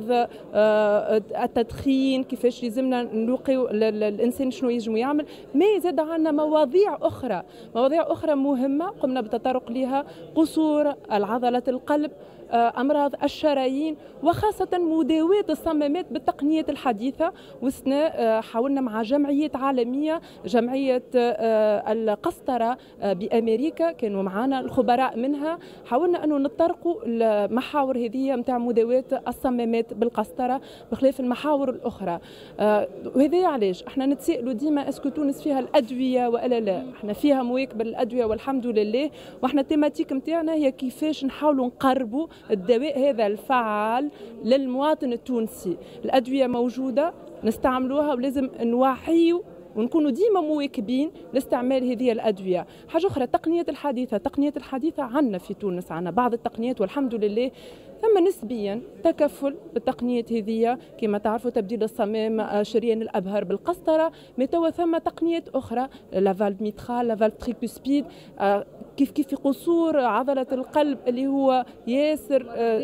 التدخين، كيفاش لازمنا نوقيو الإنسان شنو يجم يعمل. ما زاد عندنا مواضيع أخرى مهمة قمنا بالتطرق لها، قصور العضلة القلب، أمراض الشرايين، وخاصة مداواة الصمامات بالتقنيات الحديثة. وسنا حاولنا مع جمعية عالمية، جمعية القسطرة بأمريكا، كانوا معنا الخبراء منها، حاولنا أنه نطرقوا المحاور هذه متاع مداواة الصمامات بالقسطرة بخلاف المحاور الأخرى. وهذا علاش احنا نتسائلوا ديما اسكو تونس فيها الأدوية ولا لا؟ احنا فيها مواكب الأدوية والحمد لله، واحنا التيماتيك متاعنا هي كيفاش نحاولوا نقربوا الدواء هذا الفعال للمواطن التونسي. الأدوية موجودة نستعملوها، ولازم نوعيوا ونكونوا ديما مواكبين لاستعمال هذه الأدوية. حاجة أخرى التقنيات الحديثة عندنا في تونس، عندنا بعض التقنيات والحمد لله ثم نسبيا تكفل بالتقنيات هذه. كما تعرفوا تبديل الصمام، شريان الأبهر بالقسطرة، متوا ثم تقنيات أخرى، لافالف ميترال، لافالف تريكوسبيد، كيف في قصور عضلة القلب اللي هو ياسر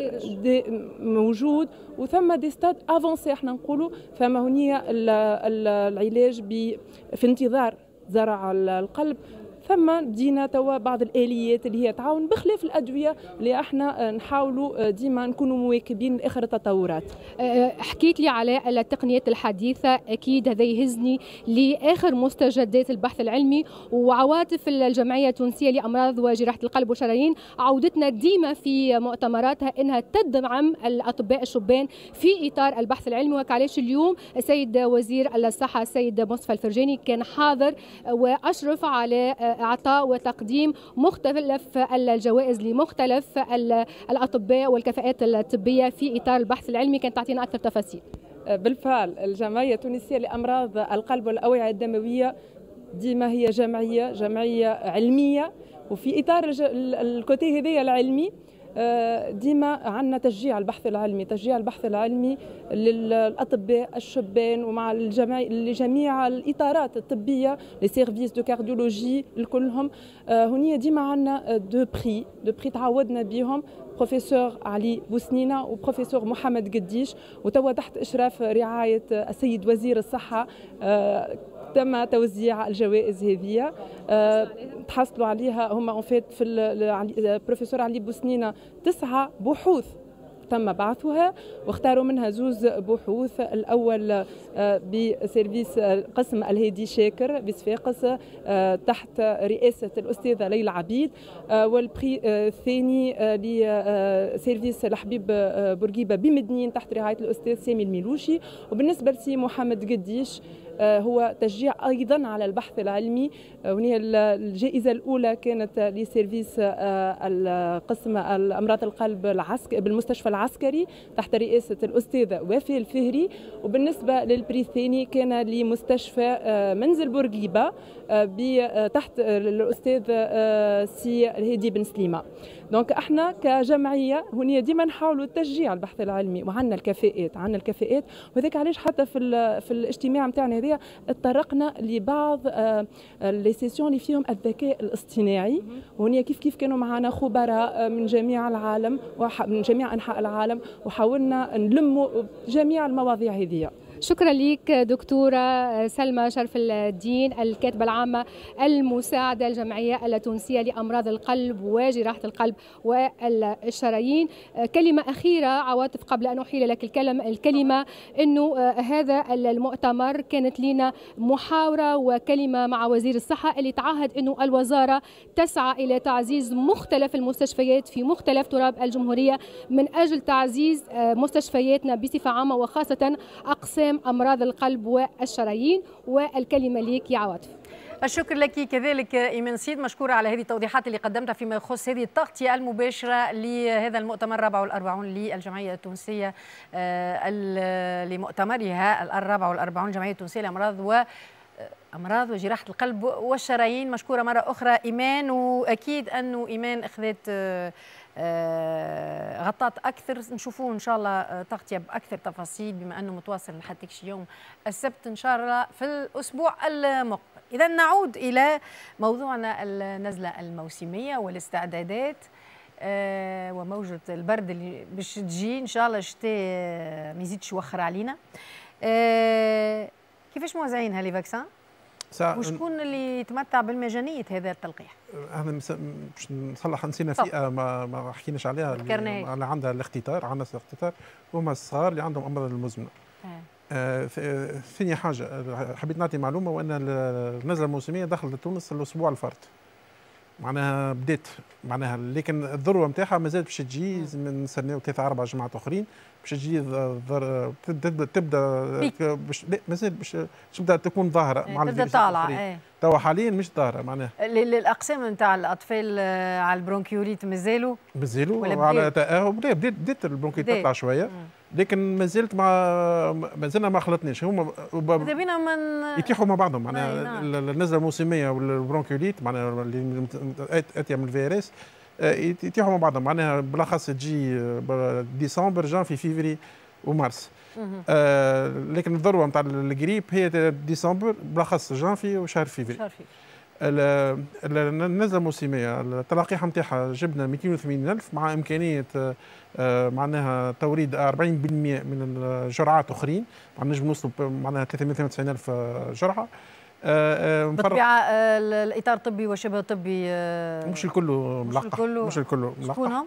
موجود، وثم دي ستاد افونسي احنا نقولوا. ثم هنية العلاج في انتظار زرع القلب. ثم بدينا توا بعض الآليات اللي هي تعاون بخلاف الأدوية اللي احنا نحاولوا ديما نكونوا مواكبين لآخر التطورات. حكيت لي على التقنيات الحديثة، أكيد هذا يهزني لآخر مستجدات البحث العلمي وعواطف الجمعية التونسية لأمراض وجراحة القلب والشرايين. عودتنا ديما في مؤتمراتها إنها تدعم الأطباء الشبان في إطار البحث العلمي، وكعلاش اليوم السيد وزير الصحة السيد مصطفى الفرجاني كان حاضر وأشرف على إعطاء وتقديم مختلف الجوائز لمختلف الأطباء والكفاءات الطبية في إطار البحث العلمي. كانت تعطينا أكثر تفاصيل. بالفعل الجمعية التونسية لأمراض القلب والأوعية الدموية ديما هي جمعية علمية، وفي إطار الكوتي هذايا العلمي ديما عندنا تشجيع البحث العلمي للأطباء الشبان ومع لجميع الإطارات الطبية، لي سيرفيس دو كارديولوجي الكلهم. هنيا ديما عندنا دو بري تعودنا بهم، بروفيسور علي بوسنينة وبروفيسور محمد قديش، وتوا تحت إشراف رعاية السيد وزير الصحة تم توزيع الجوائز هذه. تحصلوا عليها هم في البروفيسور علي بوسنينة 9 بحوث تم بعثها، واختاروا منها 2 بحوث. الأول بسيرفيس قسم الهادي شاكر بصفاقس تحت رئاسة الأستاذة ليلى عبيد، والبري الثاني لسيرفيس الحبيب بورقيبة بمدنين تحت رعاية الأستاذ سامي الميلوشي. وبالنسبة لسي محمد قديش هو تشجيع أيضا على البحث العلمي. وهي الجائزة الأولى كانت لسيرفيس القسم الأمراض القلب بالمستشفى العسكري تحت رئاسة الأستاذة وفاء الفهري. وبالنسبة للبري الثاني كان لمستشفى منزل بورقيبة تحت الأستاذ سي الهادي بن سليمة. دونك احنا كجمعيه هنا ديما نحاولوا تشجيع البحث العلمي، وعندنا الكفاءات وذاك علاش حتى في الاجتماع نتاعنا هذا تطرقنا لبعض لي سيسيون اللي فيهم الذكاء الاصطناعي، وهنا كيف كانوا معنا خبراء من جميع العالم من جميع انحاء العالم، وحاولنا نلموا جميع المواضيع هذه. شكرا لك دكتورة سلمى شرف الدين، الكاتبة العامة المساعدة الجمعية التونسية لأمراض القلب وجراحة القلب والشرايين. كلمة أخيرة عواطف قبل أن أحيل لك الكلمة، أنه هذا المؤتمر كانت لنا محاورة وكلمة مع وزير الصحة اللي تعهد أنه الوزارة تسعى إلى تعزيز مختلف المستشفيات في مختلف تراب الجمهورية من أجل تعزيز مستشفياتنا بصفة عامة وخاصة أقسام أمراض القلب والشرايين. والكلمة ليك يا عواطف. الشكر لك كذلك إيمان سيد، مشكورة على هذه التوضيحات اللي قدمتها فيما يخص هذه التغطية المباشرة لهذا المؤتمر 44 للجمعية التونسية لمؤتمرها 44 الجمعية التونسية لأمراض وجراحة القلب والشرايين. مشكورة مرة أخرى إيمان، وأكيد أنه إيمان أخذت غطات أكثر، نشوفوه إن شاء الله تغطية بأكثر تفاصيل بما أنه متواصل لحد يوم السبت إن شاء الله في الأسبوع المقبل. إذا نعود إلى موضوعنا النزلة الموسمية والاستعدادات وموجة البرد اللي باش تجي إن شاء الله الشتاء ما يزيدش يوخر علينا. كيفاش موزعين هالي فاكسان؟ وشكون اللي يتمتع بالمجانية هذا التلقيح؟ احنا باش نصلح نسينا فئة ما حكيناش عليها، اللي عندها الاختطار، عندنا الاختطار هما الصغار اللي عندهم أمراض المزمنة. ثاني حاجة حبيت نعطي معلومة، وأن النزلة الموسمية دخلت تونس الأسبوع الفارط، معناها بدات معناها، لكن الذروة نتاعها مازال باش تجي من سنة وثلاثة أربع جماعات أخرين باش تجي تبدا مازال باش تبدا تكون ظاهرة، مع تبدا طالعة. توا حاليا مش ظاهرة معناها. الأقسام نتاع الأطفال على البرونكيوليت مازالوا وعلى بدات البرونكيوليت تطلع شوية، لكن ما زلنا ما خلطناش. هما يتيحوا مع بعضهم معناها النزله الموسميه والبرونكيوليت معناها اللي اتيه من الفي ار اس يتيحوا مع بعضهم، معناها بالاخص تجي ديسمبر جانفي فيفري ومارس. لكن الذروه نتاع الجريب هي ديسمبر بالاخص جانفي وشهر فيفري. النزله الموسميه التلقيح نتاعها جبنا 280,000 مع امكانيه معناها توريد 40% من الجرعات اخرين، نجم نوصلوا معناها 392,000 جرعه. بالطبيعه الاطار الطبي وشبه طبي مش الكل ملقح، مش الكل ملقح.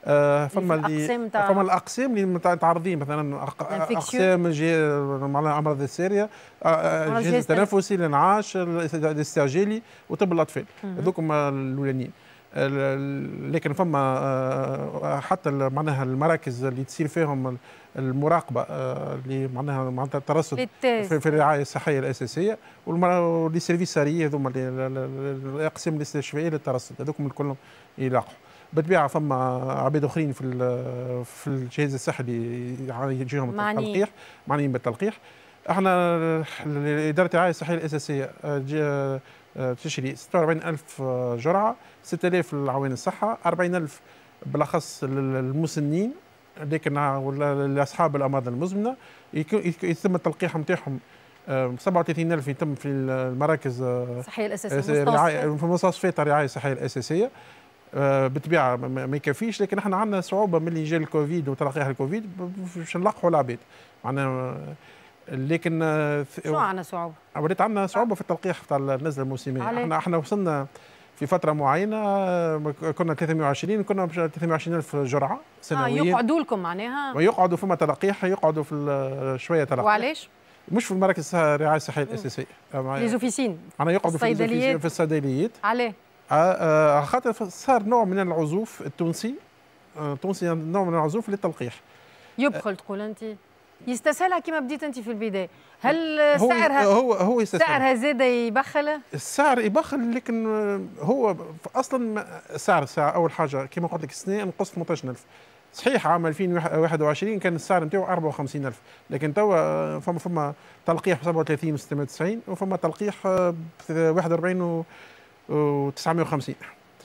فما الاقسام اللي متعرضين مثلا اقسام معناها امراض الساريه، الجهاز التنفسي، الانعاش، الاستعجالي وطب الاطفال، هذوكم الاولانيين. لكن فما حتى معناها المراكز اللي تصير فيهم المراقبه اللي معناها الترصد في الرعايه الصحيه الاساسيه، واللي سيرفيس ساريه، هذوما الاقسام الاستشفائيه للترصد، هذوكم الكل يلاقحوا. بالطبيعه فما عباد اخرين في الجهاز الصحي اللي يجيهم التلقيح، معنيين بالتلقيح. احنا اداره الرعايه الصحيه الاساسيه تشري 46,000 جرعه، 6,000 للعوان الصحه، 40,000 بالاخص للمسنين، لكن لاصحاب الامراض المزمنه يتم التلقيح نتاعهم. 37,000 يتم في المراكز الصحيه الاساسيه في مستشفيات الرعايه الصحيه الاساسيه. بالطبيعه ما يكفيش، لكن احنا عندنا صعوبه ملي جا الكوفيد وتلقيح الكوفيد باش نلقحوا العباد معناها. لكن شو عندنا صعوبه؟ ولات عندنا صعوبه في التلقيح تاع النزله الموسميه. احنا وصلنا في فتره معينه كنا 320 كنا 320,000 جرعه سنويا. يقعدوا لكم معناها؟ ويقعدوا فما تلقيح، يقعدوا في شويه تلقيح. وعلاش؟ مش في المراكز الرعايه الصحيه الاساسيه، لي زوفيسين انا يقعدوا في الصيدليات. عليه؟ خاطر صار نوع من العزوف التونسي نوع من العزوف للتلقيح. يبخل تقول انت؟ يستسهلها كما بديت انت في البدايه، هل سعرها هو سعرها زاد يبخل؟ السعر يبخل، لكن هو اصلا السعر اول حاجه كما قلت لك السنه نقص 18,000. صحيح عام 2021 كان السعر نتاعو 54,000، لكن توا فما تلقيح ب 37 و 690 وفما تلقيح ب 41 و 950.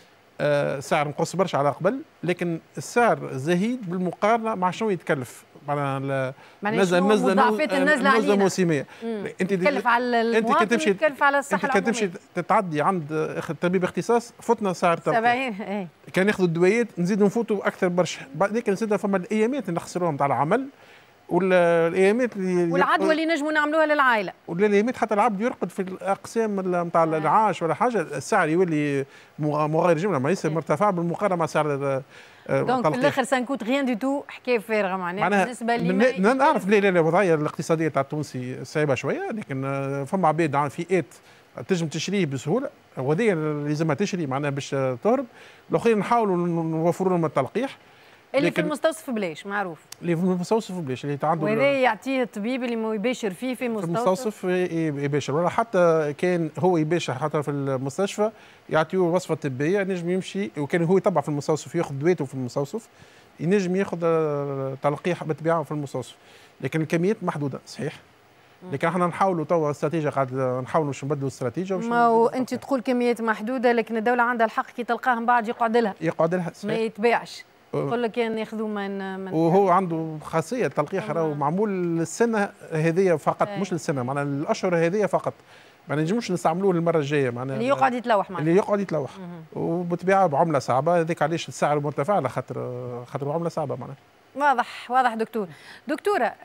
سعر نقص برشا على قبل، لكن السعر زهيد بالمقارنه مع شنو يتكلف. معناها النزله موسميه. انت تتكلف على المواطن، تتكلف على الصحه العموميه. انت كان تمشي تتعدي عند طبيب اختصاص فتنا سعر 70 كان ياخذوا الدويات نزيدوا نفوتوا اكثر برشا. بعد نزيدوا فما الايامات اللي نخسروهم تاع العمل والايامات والعدوى اللي نجموا نعملوها للعائله، والايامات حتى العبد يرقد في الاقسام نتاع العاش ولا حاجه، السعر يولي مغاير جمله ما يصير مرتفع بالمقارنه مع سعر دونك في الاخر سانكوت غيان دي تو، حكايه فارغه معناها بالنسبه لي. نعرف لا الوضعيه الاقتصاديه تاع التونسي صعيبه شويه، لكن فما عباد عن فئات تنجم تشريه بسهوله، وهذه اللي لازمها تشري معناها باش تهرب. الاخرين نحاولوا نوفروا لهم التلقيح اللي في المستوصف بلاش، معروف اللي في المستوصف بلاش، اللي عنده وهذا يعطيه الطبيب اللي ما يباشر فيه في المستوصف يباشر، ولا حتى كان هو يباشر حتى في المستشفى يعطيوه الوصفه الطبيه، ينجم يمشي وكان هو يتبع في المستوصف ياخذ دواته في المستوصف، ينجم ياخذ تلقيح بالطبيعه في المستوصف، لكن الكميات محدوده صحيح. لكن احنا نحاولوا توا استراتيجيه قاعد نحاولوا باش نبدلوا الاستراتيجيه. ما هو انت تقول كميات محدوده، لكن الدوله عندها الحق كي تلقاه من بعد يقعد لها صحيح. ما يتباعش. يقول لك ياخذوا من وهو عنده خاصيه التلقيح راهو معمول للسنه هذه فقط، مش للسنه معناها الاشهر هذه فقط، ما نجموش نستعملوه للمره الجايه معناها اللي يقعد يتلوح معناها اللي يقعد يتلوح وبالطبيعه بعمله صعبه، هذيك علاش السعر مرتفع على خاطر عمله صعبه معناها. واضح دكتوره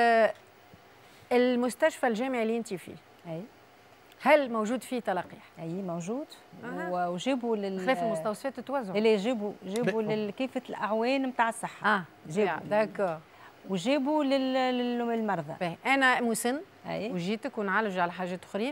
المستشفى الجامعي اللي انت فيه هل موجود فيه تلقيح؟ اي موجود. وجيبوا خلاف المستوصفات توزعوا اللي جيبوا لكافه الاعوان نتاع الصحه. داكور. وجيبوا للمرضى. انا مسن وجيتك ونعالج على حاجات اخرين،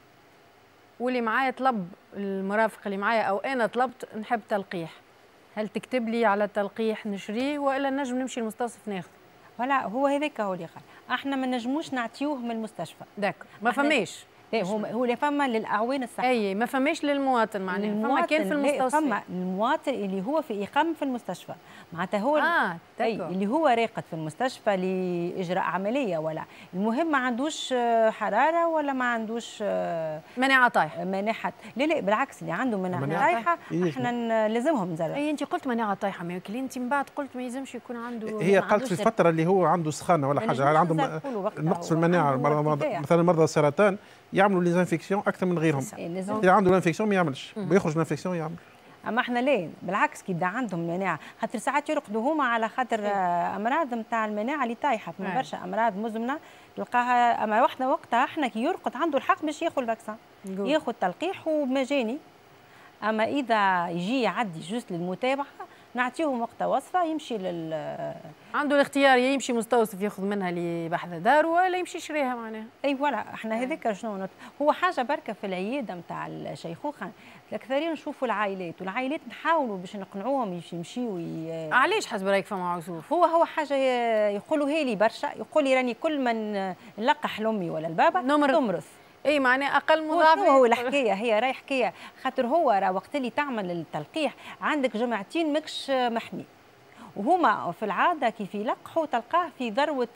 واللي معايا طلب المرافق اللي معايا او انا طلبت نحب تلقيح، هل تكتب لي على التلقيح نشريه ولا نجم نمشي المستوصف ناخذ؟ ولا هو هذاك هو اللي قال احنا ما نجموش نعطيوه من المستشفى. ما فماش. هو اللي فما للاعوان الصحه. ما فماش للمواطن معناها. فما كان في المستوصف. فما المواطن اللي هو في اقامه في المستشفى معناتها هو اللي هو راقد في المستشفى لاجراء عمليه، ولا المهم ما عندوش حراره ولا ما عندوش مناعه طايحه. لا بالعكس اللي عنده مناعه طايحه احنا لازمهم نزرع. انت قلت مناعه طايحه، ما انت من بعد قلت ما يلزمش يكون عنده. هي قالت في الفتره اللي هو عنده سخانه ولا حاجه، عنده نقص في المناعه، مثلا مرضى السرطان يعملوا لي انفيكسيون اكثر من غيرهم. اللي عنده الانفيكسيون ما يعملش، بيخرج الانفيكسيون يعمل. اما احنا ليه بالعكس كي عندهم مناعه، خاطر ساعات يرقدوا هما على خاطر امراض نتاع المناعه اللي طايحه، في برشا امراض مزمنه تلقاها. اما وقتها احنا كي يرقد عنده الحق باش ياخذ الفاكسان، ياخذ تلقيح ومجاني. اما اذا يجي يعدي جوست للمتابعه نعطيهم وقتها وصفه يمشي عنده الاختيار، يمشي مستوصف ياخذ منها اللي بحذا داره ولا يمشي يشريها معناها. ولا احنا هذاك شنو هو حاجه بركه في العياده نتاع الشيخوخه، الاكثرين نشوفوا العائلات والعائلات نحاولوا باش نقنعوهم يمشيوا. علاش حسب رايك فما عزوف؟ هو حاجه يقولوا هي لي برشا، يقول لي راني كل من نلقح لامي ولا البابا تمرث. معناه اقل مضاعف. هو الحكايه هي راهي حكايه، خاطر هو راه وقت اللي تعمل التلقيح عندك جمعتين ماكش محمي، وهما في العاده كيف يلقحوا تلقاه في ذروه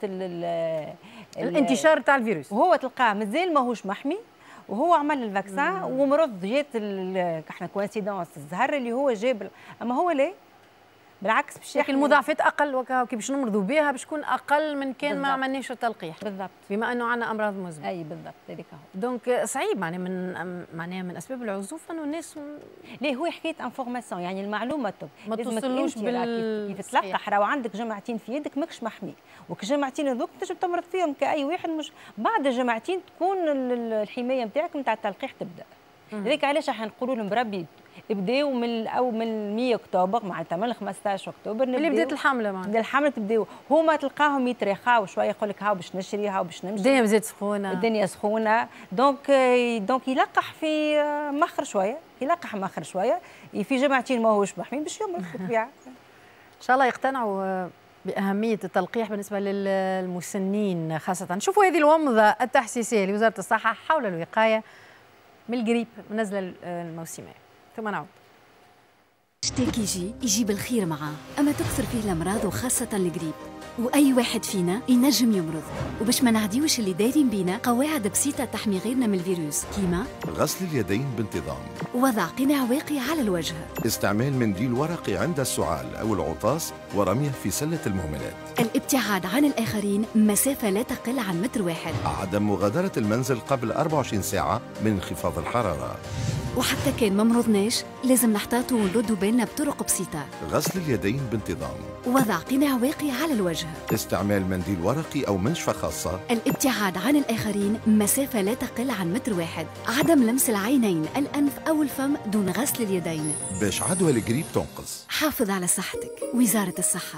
الانتشار تاع الفيروس، وهو تلقاه مازال ماهوش محمي، وهو عمل الفاكسان ومرض جات احنا كوانسيدونس الزهر اللي هو جاب، اما هو لا بالعكس باش يحكي المضاعفات اقل وكي باش نمرضوا بها باش تكون اقل من كان ما عملناش التلقيح. بالضبط، بما انه عندنا امراض مزمنه. بالضبط هذيك هو. دونك صعيب معناها من اسباب العزوف انه الناس ليه هو حكايه انفورماسيون، يعني المعلومه ما توصلوش كيف تلقح راهو عندك جمعتين في يدك ماكش محمي، وكجمعتين هذوك تنجم تمرض فيهم كاي واحد، مش بعد جمعتين تكون الحمايه نتاعك نتاع التلقيح تبدا. لذلك علاش احنا نقولوا لهم بربي ابداو من 100 اكتوبر معناتها من 15 اكتوبر اللي بدات الحمله معناتها الحمله تبداو، هما تلقاهم يترخاو شويه يقول لك هاو باش نشري هاو باش نمشي، الدنيا مازالت سخونه، الدنيا سخونه، دونك يلقح في مخر شويه، يلقح مخر شويه في جماعتين ماهوش محمي باش يمرض بالطبيعه. ان شاء الله يقتنعوا بأهمية التلقيح بالنسبة للمسنين خاصة. شوفوا هذه الومضة التحسيسية لوزارة الصحة حول الوقاية من الجريب من النزلة الموسمية. ثم نعود. شتاك يجيب الخير معاه، أما تكثر فيه الأمراض وخاصة الجريب. واي واحد فينا ينجم يمرض، وباش ما نعديوش اللي دايرين بينا قواعد بسيطه تحمي غيرنا من الفيروس، كيما غسل اليدين بانتظام، وضع قناع واقي على الوجه، استعمال منديل ورقي عند السعال او العطاس ورميه في سله المهملات، الابتعاد عن الاخرين مسافه لا تقل عن 1 متر، عدم مغادره المنزل قبل 24 ساعه من انخفاض الحراره. وحتى كان ما مرضناش لازم نحتاطوا ونردوا بالنا بطرق بسيطة. غسل اليدين بانتظام، وضع قناع واقي على الوجه، استعمال منديل ورقي أو منشفة خاصة، الابتعاد عن الآخرين مسافة لا تقل عن 1 متر، عدم لمس العينين، الأنف أو الفم دون غسل اليدين، باش عدوى الجريب تنقص. حافظ على صحتك، وزارة الصحة.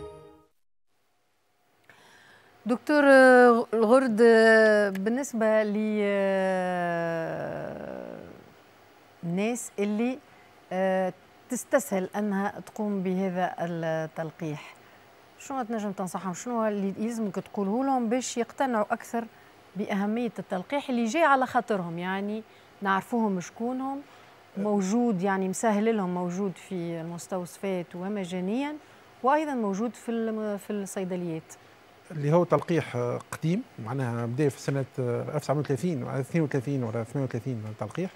دكتور الغرد، بالنسبة للناس اللي تستسهل أنها تقوم بهذا التلقيح، شنو تنجم تنصحهم؟ شنو اللي يلزمك تقوله لهم باش يقتنعوا أكثر بأهمية التلقيح اللي جاي على خاطرهم؟ يعني نعرفوهم شكونهم، موجود مسهل لهم، موجود في المستوصفات ومجانيا، وأيضا موجود في الصيدليات. اللي هو تلقيح قديم، معناها بدا في سنه 1930 ولا 32 ولا 38 تلقيح.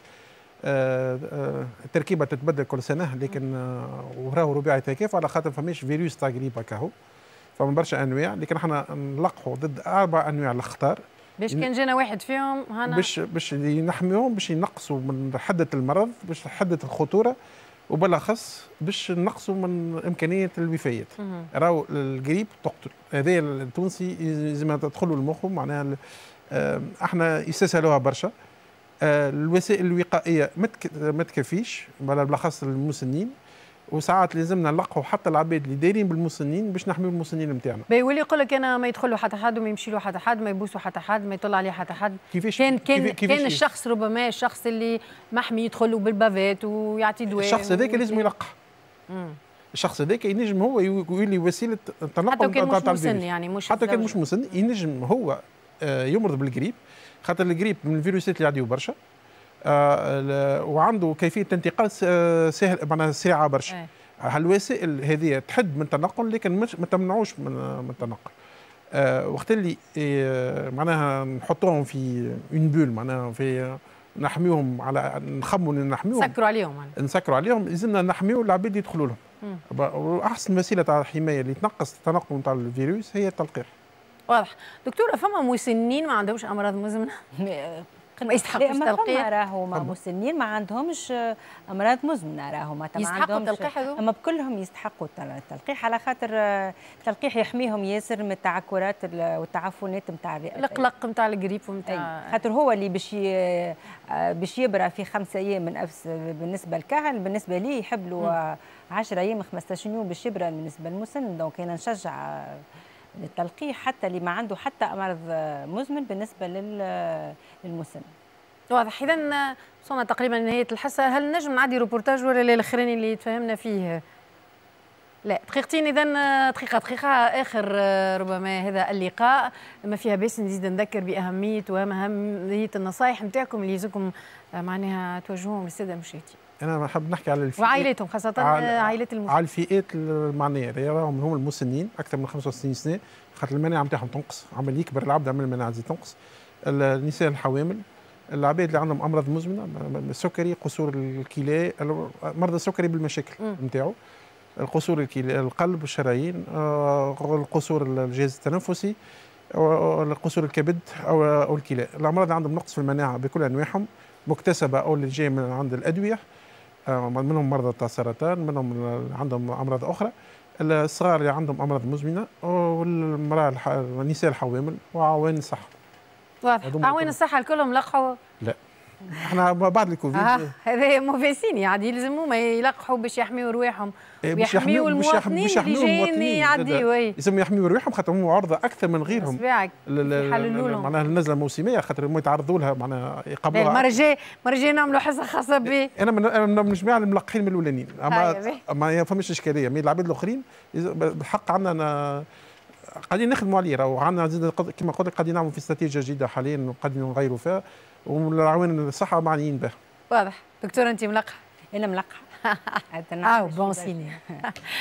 التركيبه تتبدل كل سنه، لكن وراهو رباعي تكيف على خاطر فماش فيروس تاع غريب هكاهو، فما برشا انواع، لكن احنا نلقحوا ضد 4 انواع الخطر. باش كان جانا واحد فيهم هنا باش نحميهم، باش ينقصوا من حده المرض، باش حده الخطوره، وبالاخص باش نقصوا من امكانيه الوفيات. راهو الجريب تقتل، هذا التونسي لازم تدخلوا المخ، معناها احنا يستسهلوها برشا. الوسائل الوقائيه ما تكفيش، بالاخص المسنين، وساعات لازمنا نلقحوا حتى العباد اللي دايرين بالمسنين باش نحميو المسنين نتاعنا. يولي يقول لك انا ما يدخل له حتى حد وما يمشي له حتى حد، ما يبوسوا حتى حد، ما يطلع عليه حتى حد. كيفاش كان الشخص ربما الشخص اللي محمي يدخل له بالبافات ويعطي دواء، الشخص هذاك لازم يلقح. الشخص هذاك ينجم هو يولي وسيله تنقل حتى كان مش مسن، يعني مش حتى كان مش مسن ينجم هو يمرض بالجريب، خاطر الجريب من الفيروسات اللي يعديو برشا، وعنده كيفيه انتقال سهل، معناها سريعه برشا. الوسائل هذه تحد من التنقل، لكن ما تمنعوش من التنقل. وقت اللي معناها نحطوهم في اون بول، معناها في نحميوهم، على نخموا نحميوهم، نسكروا عليهم لازمنا نحميو العباد يدخلوا لهم. واحسن وسيله تاع الحمايه اللي تنقص التنقل نتاع الفيروس هي التلقيح. واضح. دكتوره، فما مسنين ما عندهمش امراض مزمنه ما يستحقوش تلقيح؟ راهو مسنين ما عندهمش امراض مزمنه، راهو ما يستحقوا التلقيح هذو؟ اما كلهم يستحقوا التلقيح، على خاطر التلقيح يحميهم ياسر من التعكرات والتعفنات نتاع الرئه، القلق نتاع الجريب ونتاع، خاطر هو اللي باش يبرى في 5 ايام من بالنسبه للكهل، بالنسبه ليه يحب له 10 ايام 15 يوم باش يبرى بالنسبه للمسن. دونك انا نشجع التلقيح حتى اللي ما عنده حتى مرض مزمن بالنسبه للمسن. واضح. اذا وصلنا تقريبا لنهايه الحصه، هل نجم نعدي روبورتاج ولا الاخراني اللي تفهمنا فيه؟ لا، دقيقتين. اذا دقيقه اخر ربما هذا اللقاء، ما فيها باس نزيد نذكر باهميه واهميه النصائح نتاعكم اللي يلزمكم معناها توجهوهم للساده المشاهدين. انا نحب نحكي على الفئات وعائلاتهم، خاصه عائلات المسنين، على الفئات المعنيه اللي راهم هم المسنين اكثر من 65 سنه، خاطر المناعه نتاعهم تنقص، عمل يكبر العبد عمل المناعه تزيد تنقص. النساء الحوامل، العباد اللي عندهم امراض مزمنه، السكري، قصور الكلى، مرضى السكري بالمشاكل نتاعو، القصور الكلى، القلب، الشرايين، القصور الجهاز التنفسي، قصور الكبد او الكلى. الامراض اللي عندهم نقص في المناعه بكل انواعهم، مكتسبه او اللي جايه من عند الادويه، منهم مرضى تاع السرطان، منهم عندهم امراض اخرى، الصغار اللي عندهم امراض مزمنه، والمراه النساء الحوامل، وعوان الصحه. واضح. عوان الصحه الكلهم لقحوا؟ لا، احنا بعد الكوفيد هذا موفيسين، يعني يلزموا ما يلقحوا باش يحميوا رواحهم ويحميوا المواطنين اللي جايين يعديوا. يلزموا يحميوا رواحهم خاطر هم عرضه اكثر من غيرهم معناها النزله الموسميه، خاطر هم يتعرضوا لها، معناها يقابلوها. المره الجايه نعملوا حصه خاصه به. انا من جميع الملقحين من الاولانيين، ما فماش اشكاليه. من العباد الاخرين بالحق عندنا قاعدين نخدموا عليه، راهو عندنا كما قلت لك قاعدين نعملوا في استراتيجيه جديده حاليا وقاعدين نغيروا فيها، والعوان الصحه معنيين به. واضح. دكتوره، انت ملقحه؟ انا ملقحه. بون سيني.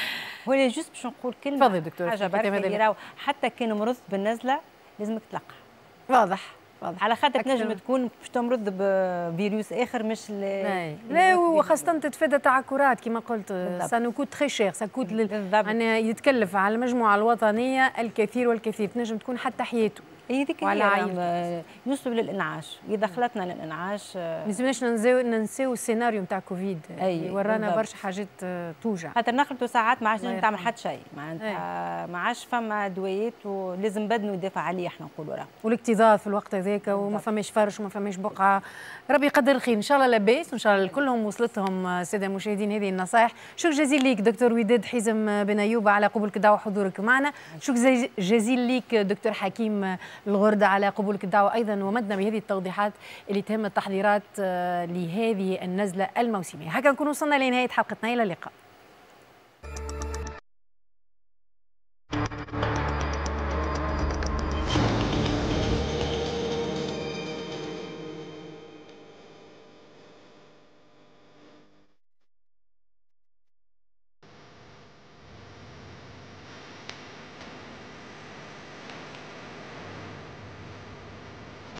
ولا جوست باش نقول كلمه. تفضل دكتور. حاجه بركه حتى كان مرض بالنزله لازمك تلقح. واضح. على خاطر تنجم تكون باش تمرض بفيروس اخر مش لا وخاصه تتفادى تعكرات كما قلت. سانو كوت تري شير ساكوت يعني يتكلف على المجموعه الوطنيه الكثير والكثير، تنجم تكون حتى حياته. هذيك هي يوصل للانعاش، اذا خلطنا للانعاش ما لازمناش ننساو السيناريو نتاع كوفيد اللي ورانا برشا حاجات توجع. خاطر نخلطوا ساعات ما عادش تعمل حتى شيء، معناتها ما عادش فما دويات ولازم بدنه يدافع عليه احنا نقولوا راه. والاكتظاظ في الوقت هذاك وما فماش فرش وما فماش بقعه، ربي يقدر الخير ان شاء الله لاباس وان شاء الله كلهم وصلتهم الساده المشاهدين هذه النصائح. شكرا جزيل ليك دكتور وداد حزم بن ايوب على قبولك الدعوه وحضورك معنا. شكرا جزيل ليك دكتور حكيم الغردة على قبولك الدعوة أيضا ومدنا بهذه التوضيحات اللي تهم التحضيرات لهذه النزلة الموسمية. هكذا نكون وصلنا لنهاية حلقتنا، إلى اللقاء.